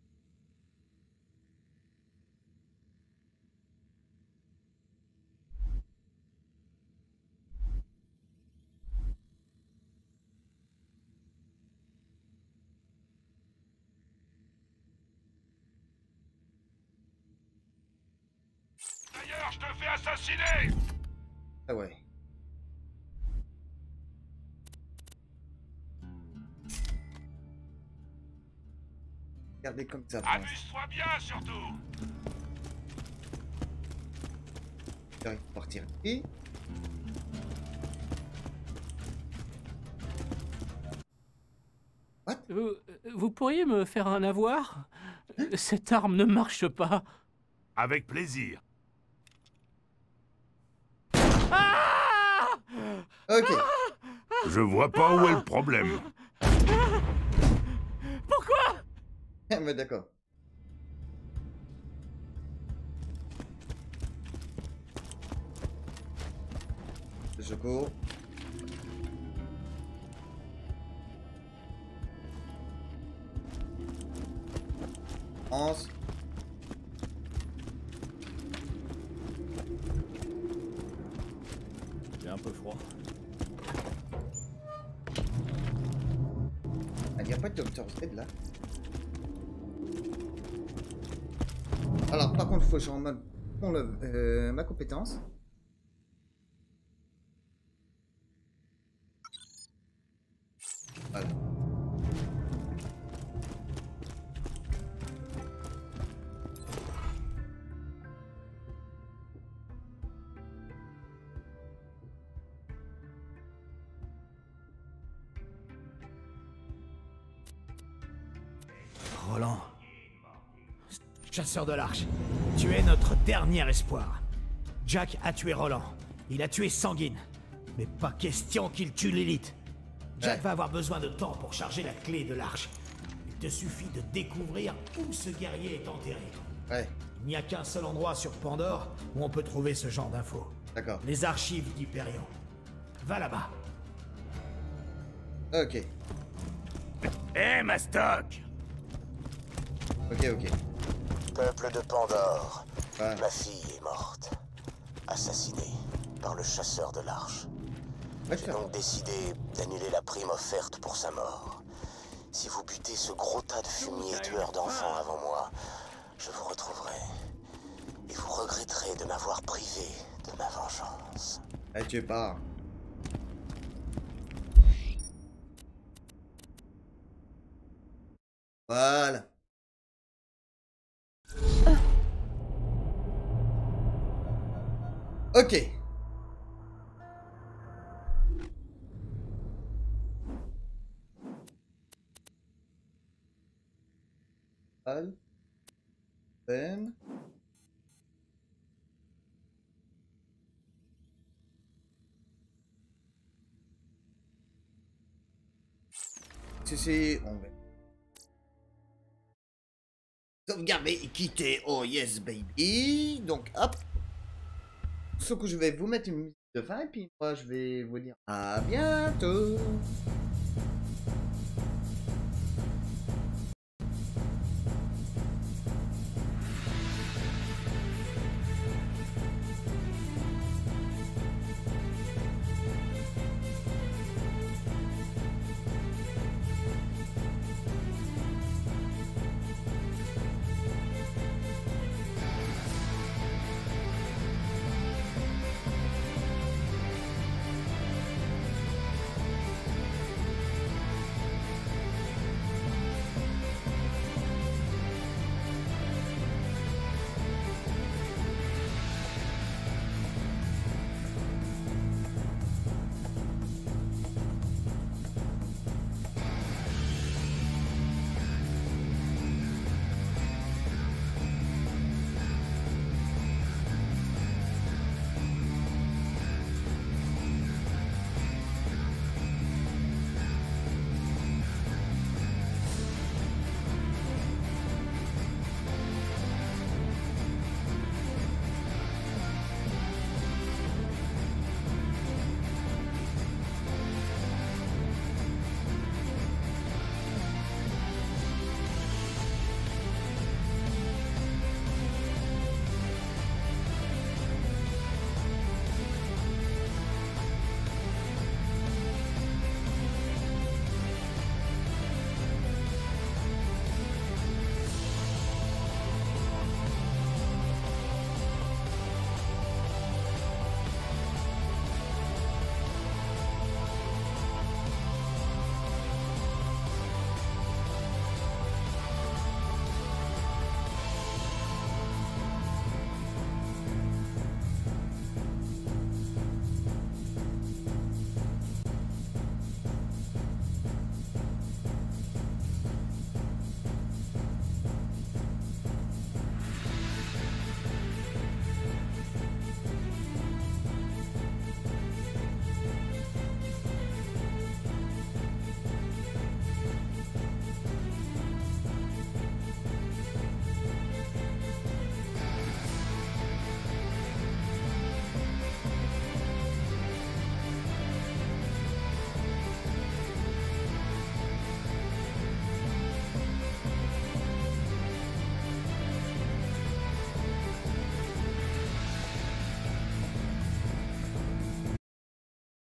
D'ailleurs, je te fais assassiner. Ah ouais. Regardez comme ça. Amuse-toi bien, surtout. J'arrive à partir ici. What? Vous pourriez me faire un avoir? Cette arme ne marche pas. Avec plaisir. Ah! Ok. Je vois pas où est le problème. Pourquoi? Mais d'accord. Le secours. Pense. J'ai un peu froid. Il n'y a pas de Dr. Z là. Alors par contre, il faut que je remonte ma compétence. Voilà. Roland. Chasseur de l'arche, tu es notre dernier espoir. Jack a tué Roland. Il a tué Sanguine. Mais pas question qu'il tue Lilith. Jack va avoir besoin de temps pour charger la clé de l'arche. Il te suffit de découvrir où ce guerrier est enterré. Ouais. Il n'y a qu'un seul endroit sur Pandore où on peut trouver ce genre d'infos. D'accord. Les archives d'Hyperion. Va là-bas. Ok. Hé, Mastoc! Ok. Peuple de Pandore, ma fille est morte. Assassinée par le chasseur de l'arche. J'ai donc décidé d'annuler la prime offerte pour sa mort. Si vous butez ce gros tas de fumier tueur d'enfants avant moi, je vous retrouverai. Et vous regretterez de m'avoir privé de ma vengeance. Eh, tu pars. Voilà. Ok. Ben. Si, on va. Sauvegarder et quitter. Oh yes baby. Donc hop. Sauf que je vais vous mettre une musique de fin et puis moi je vais vous dire à bientôt.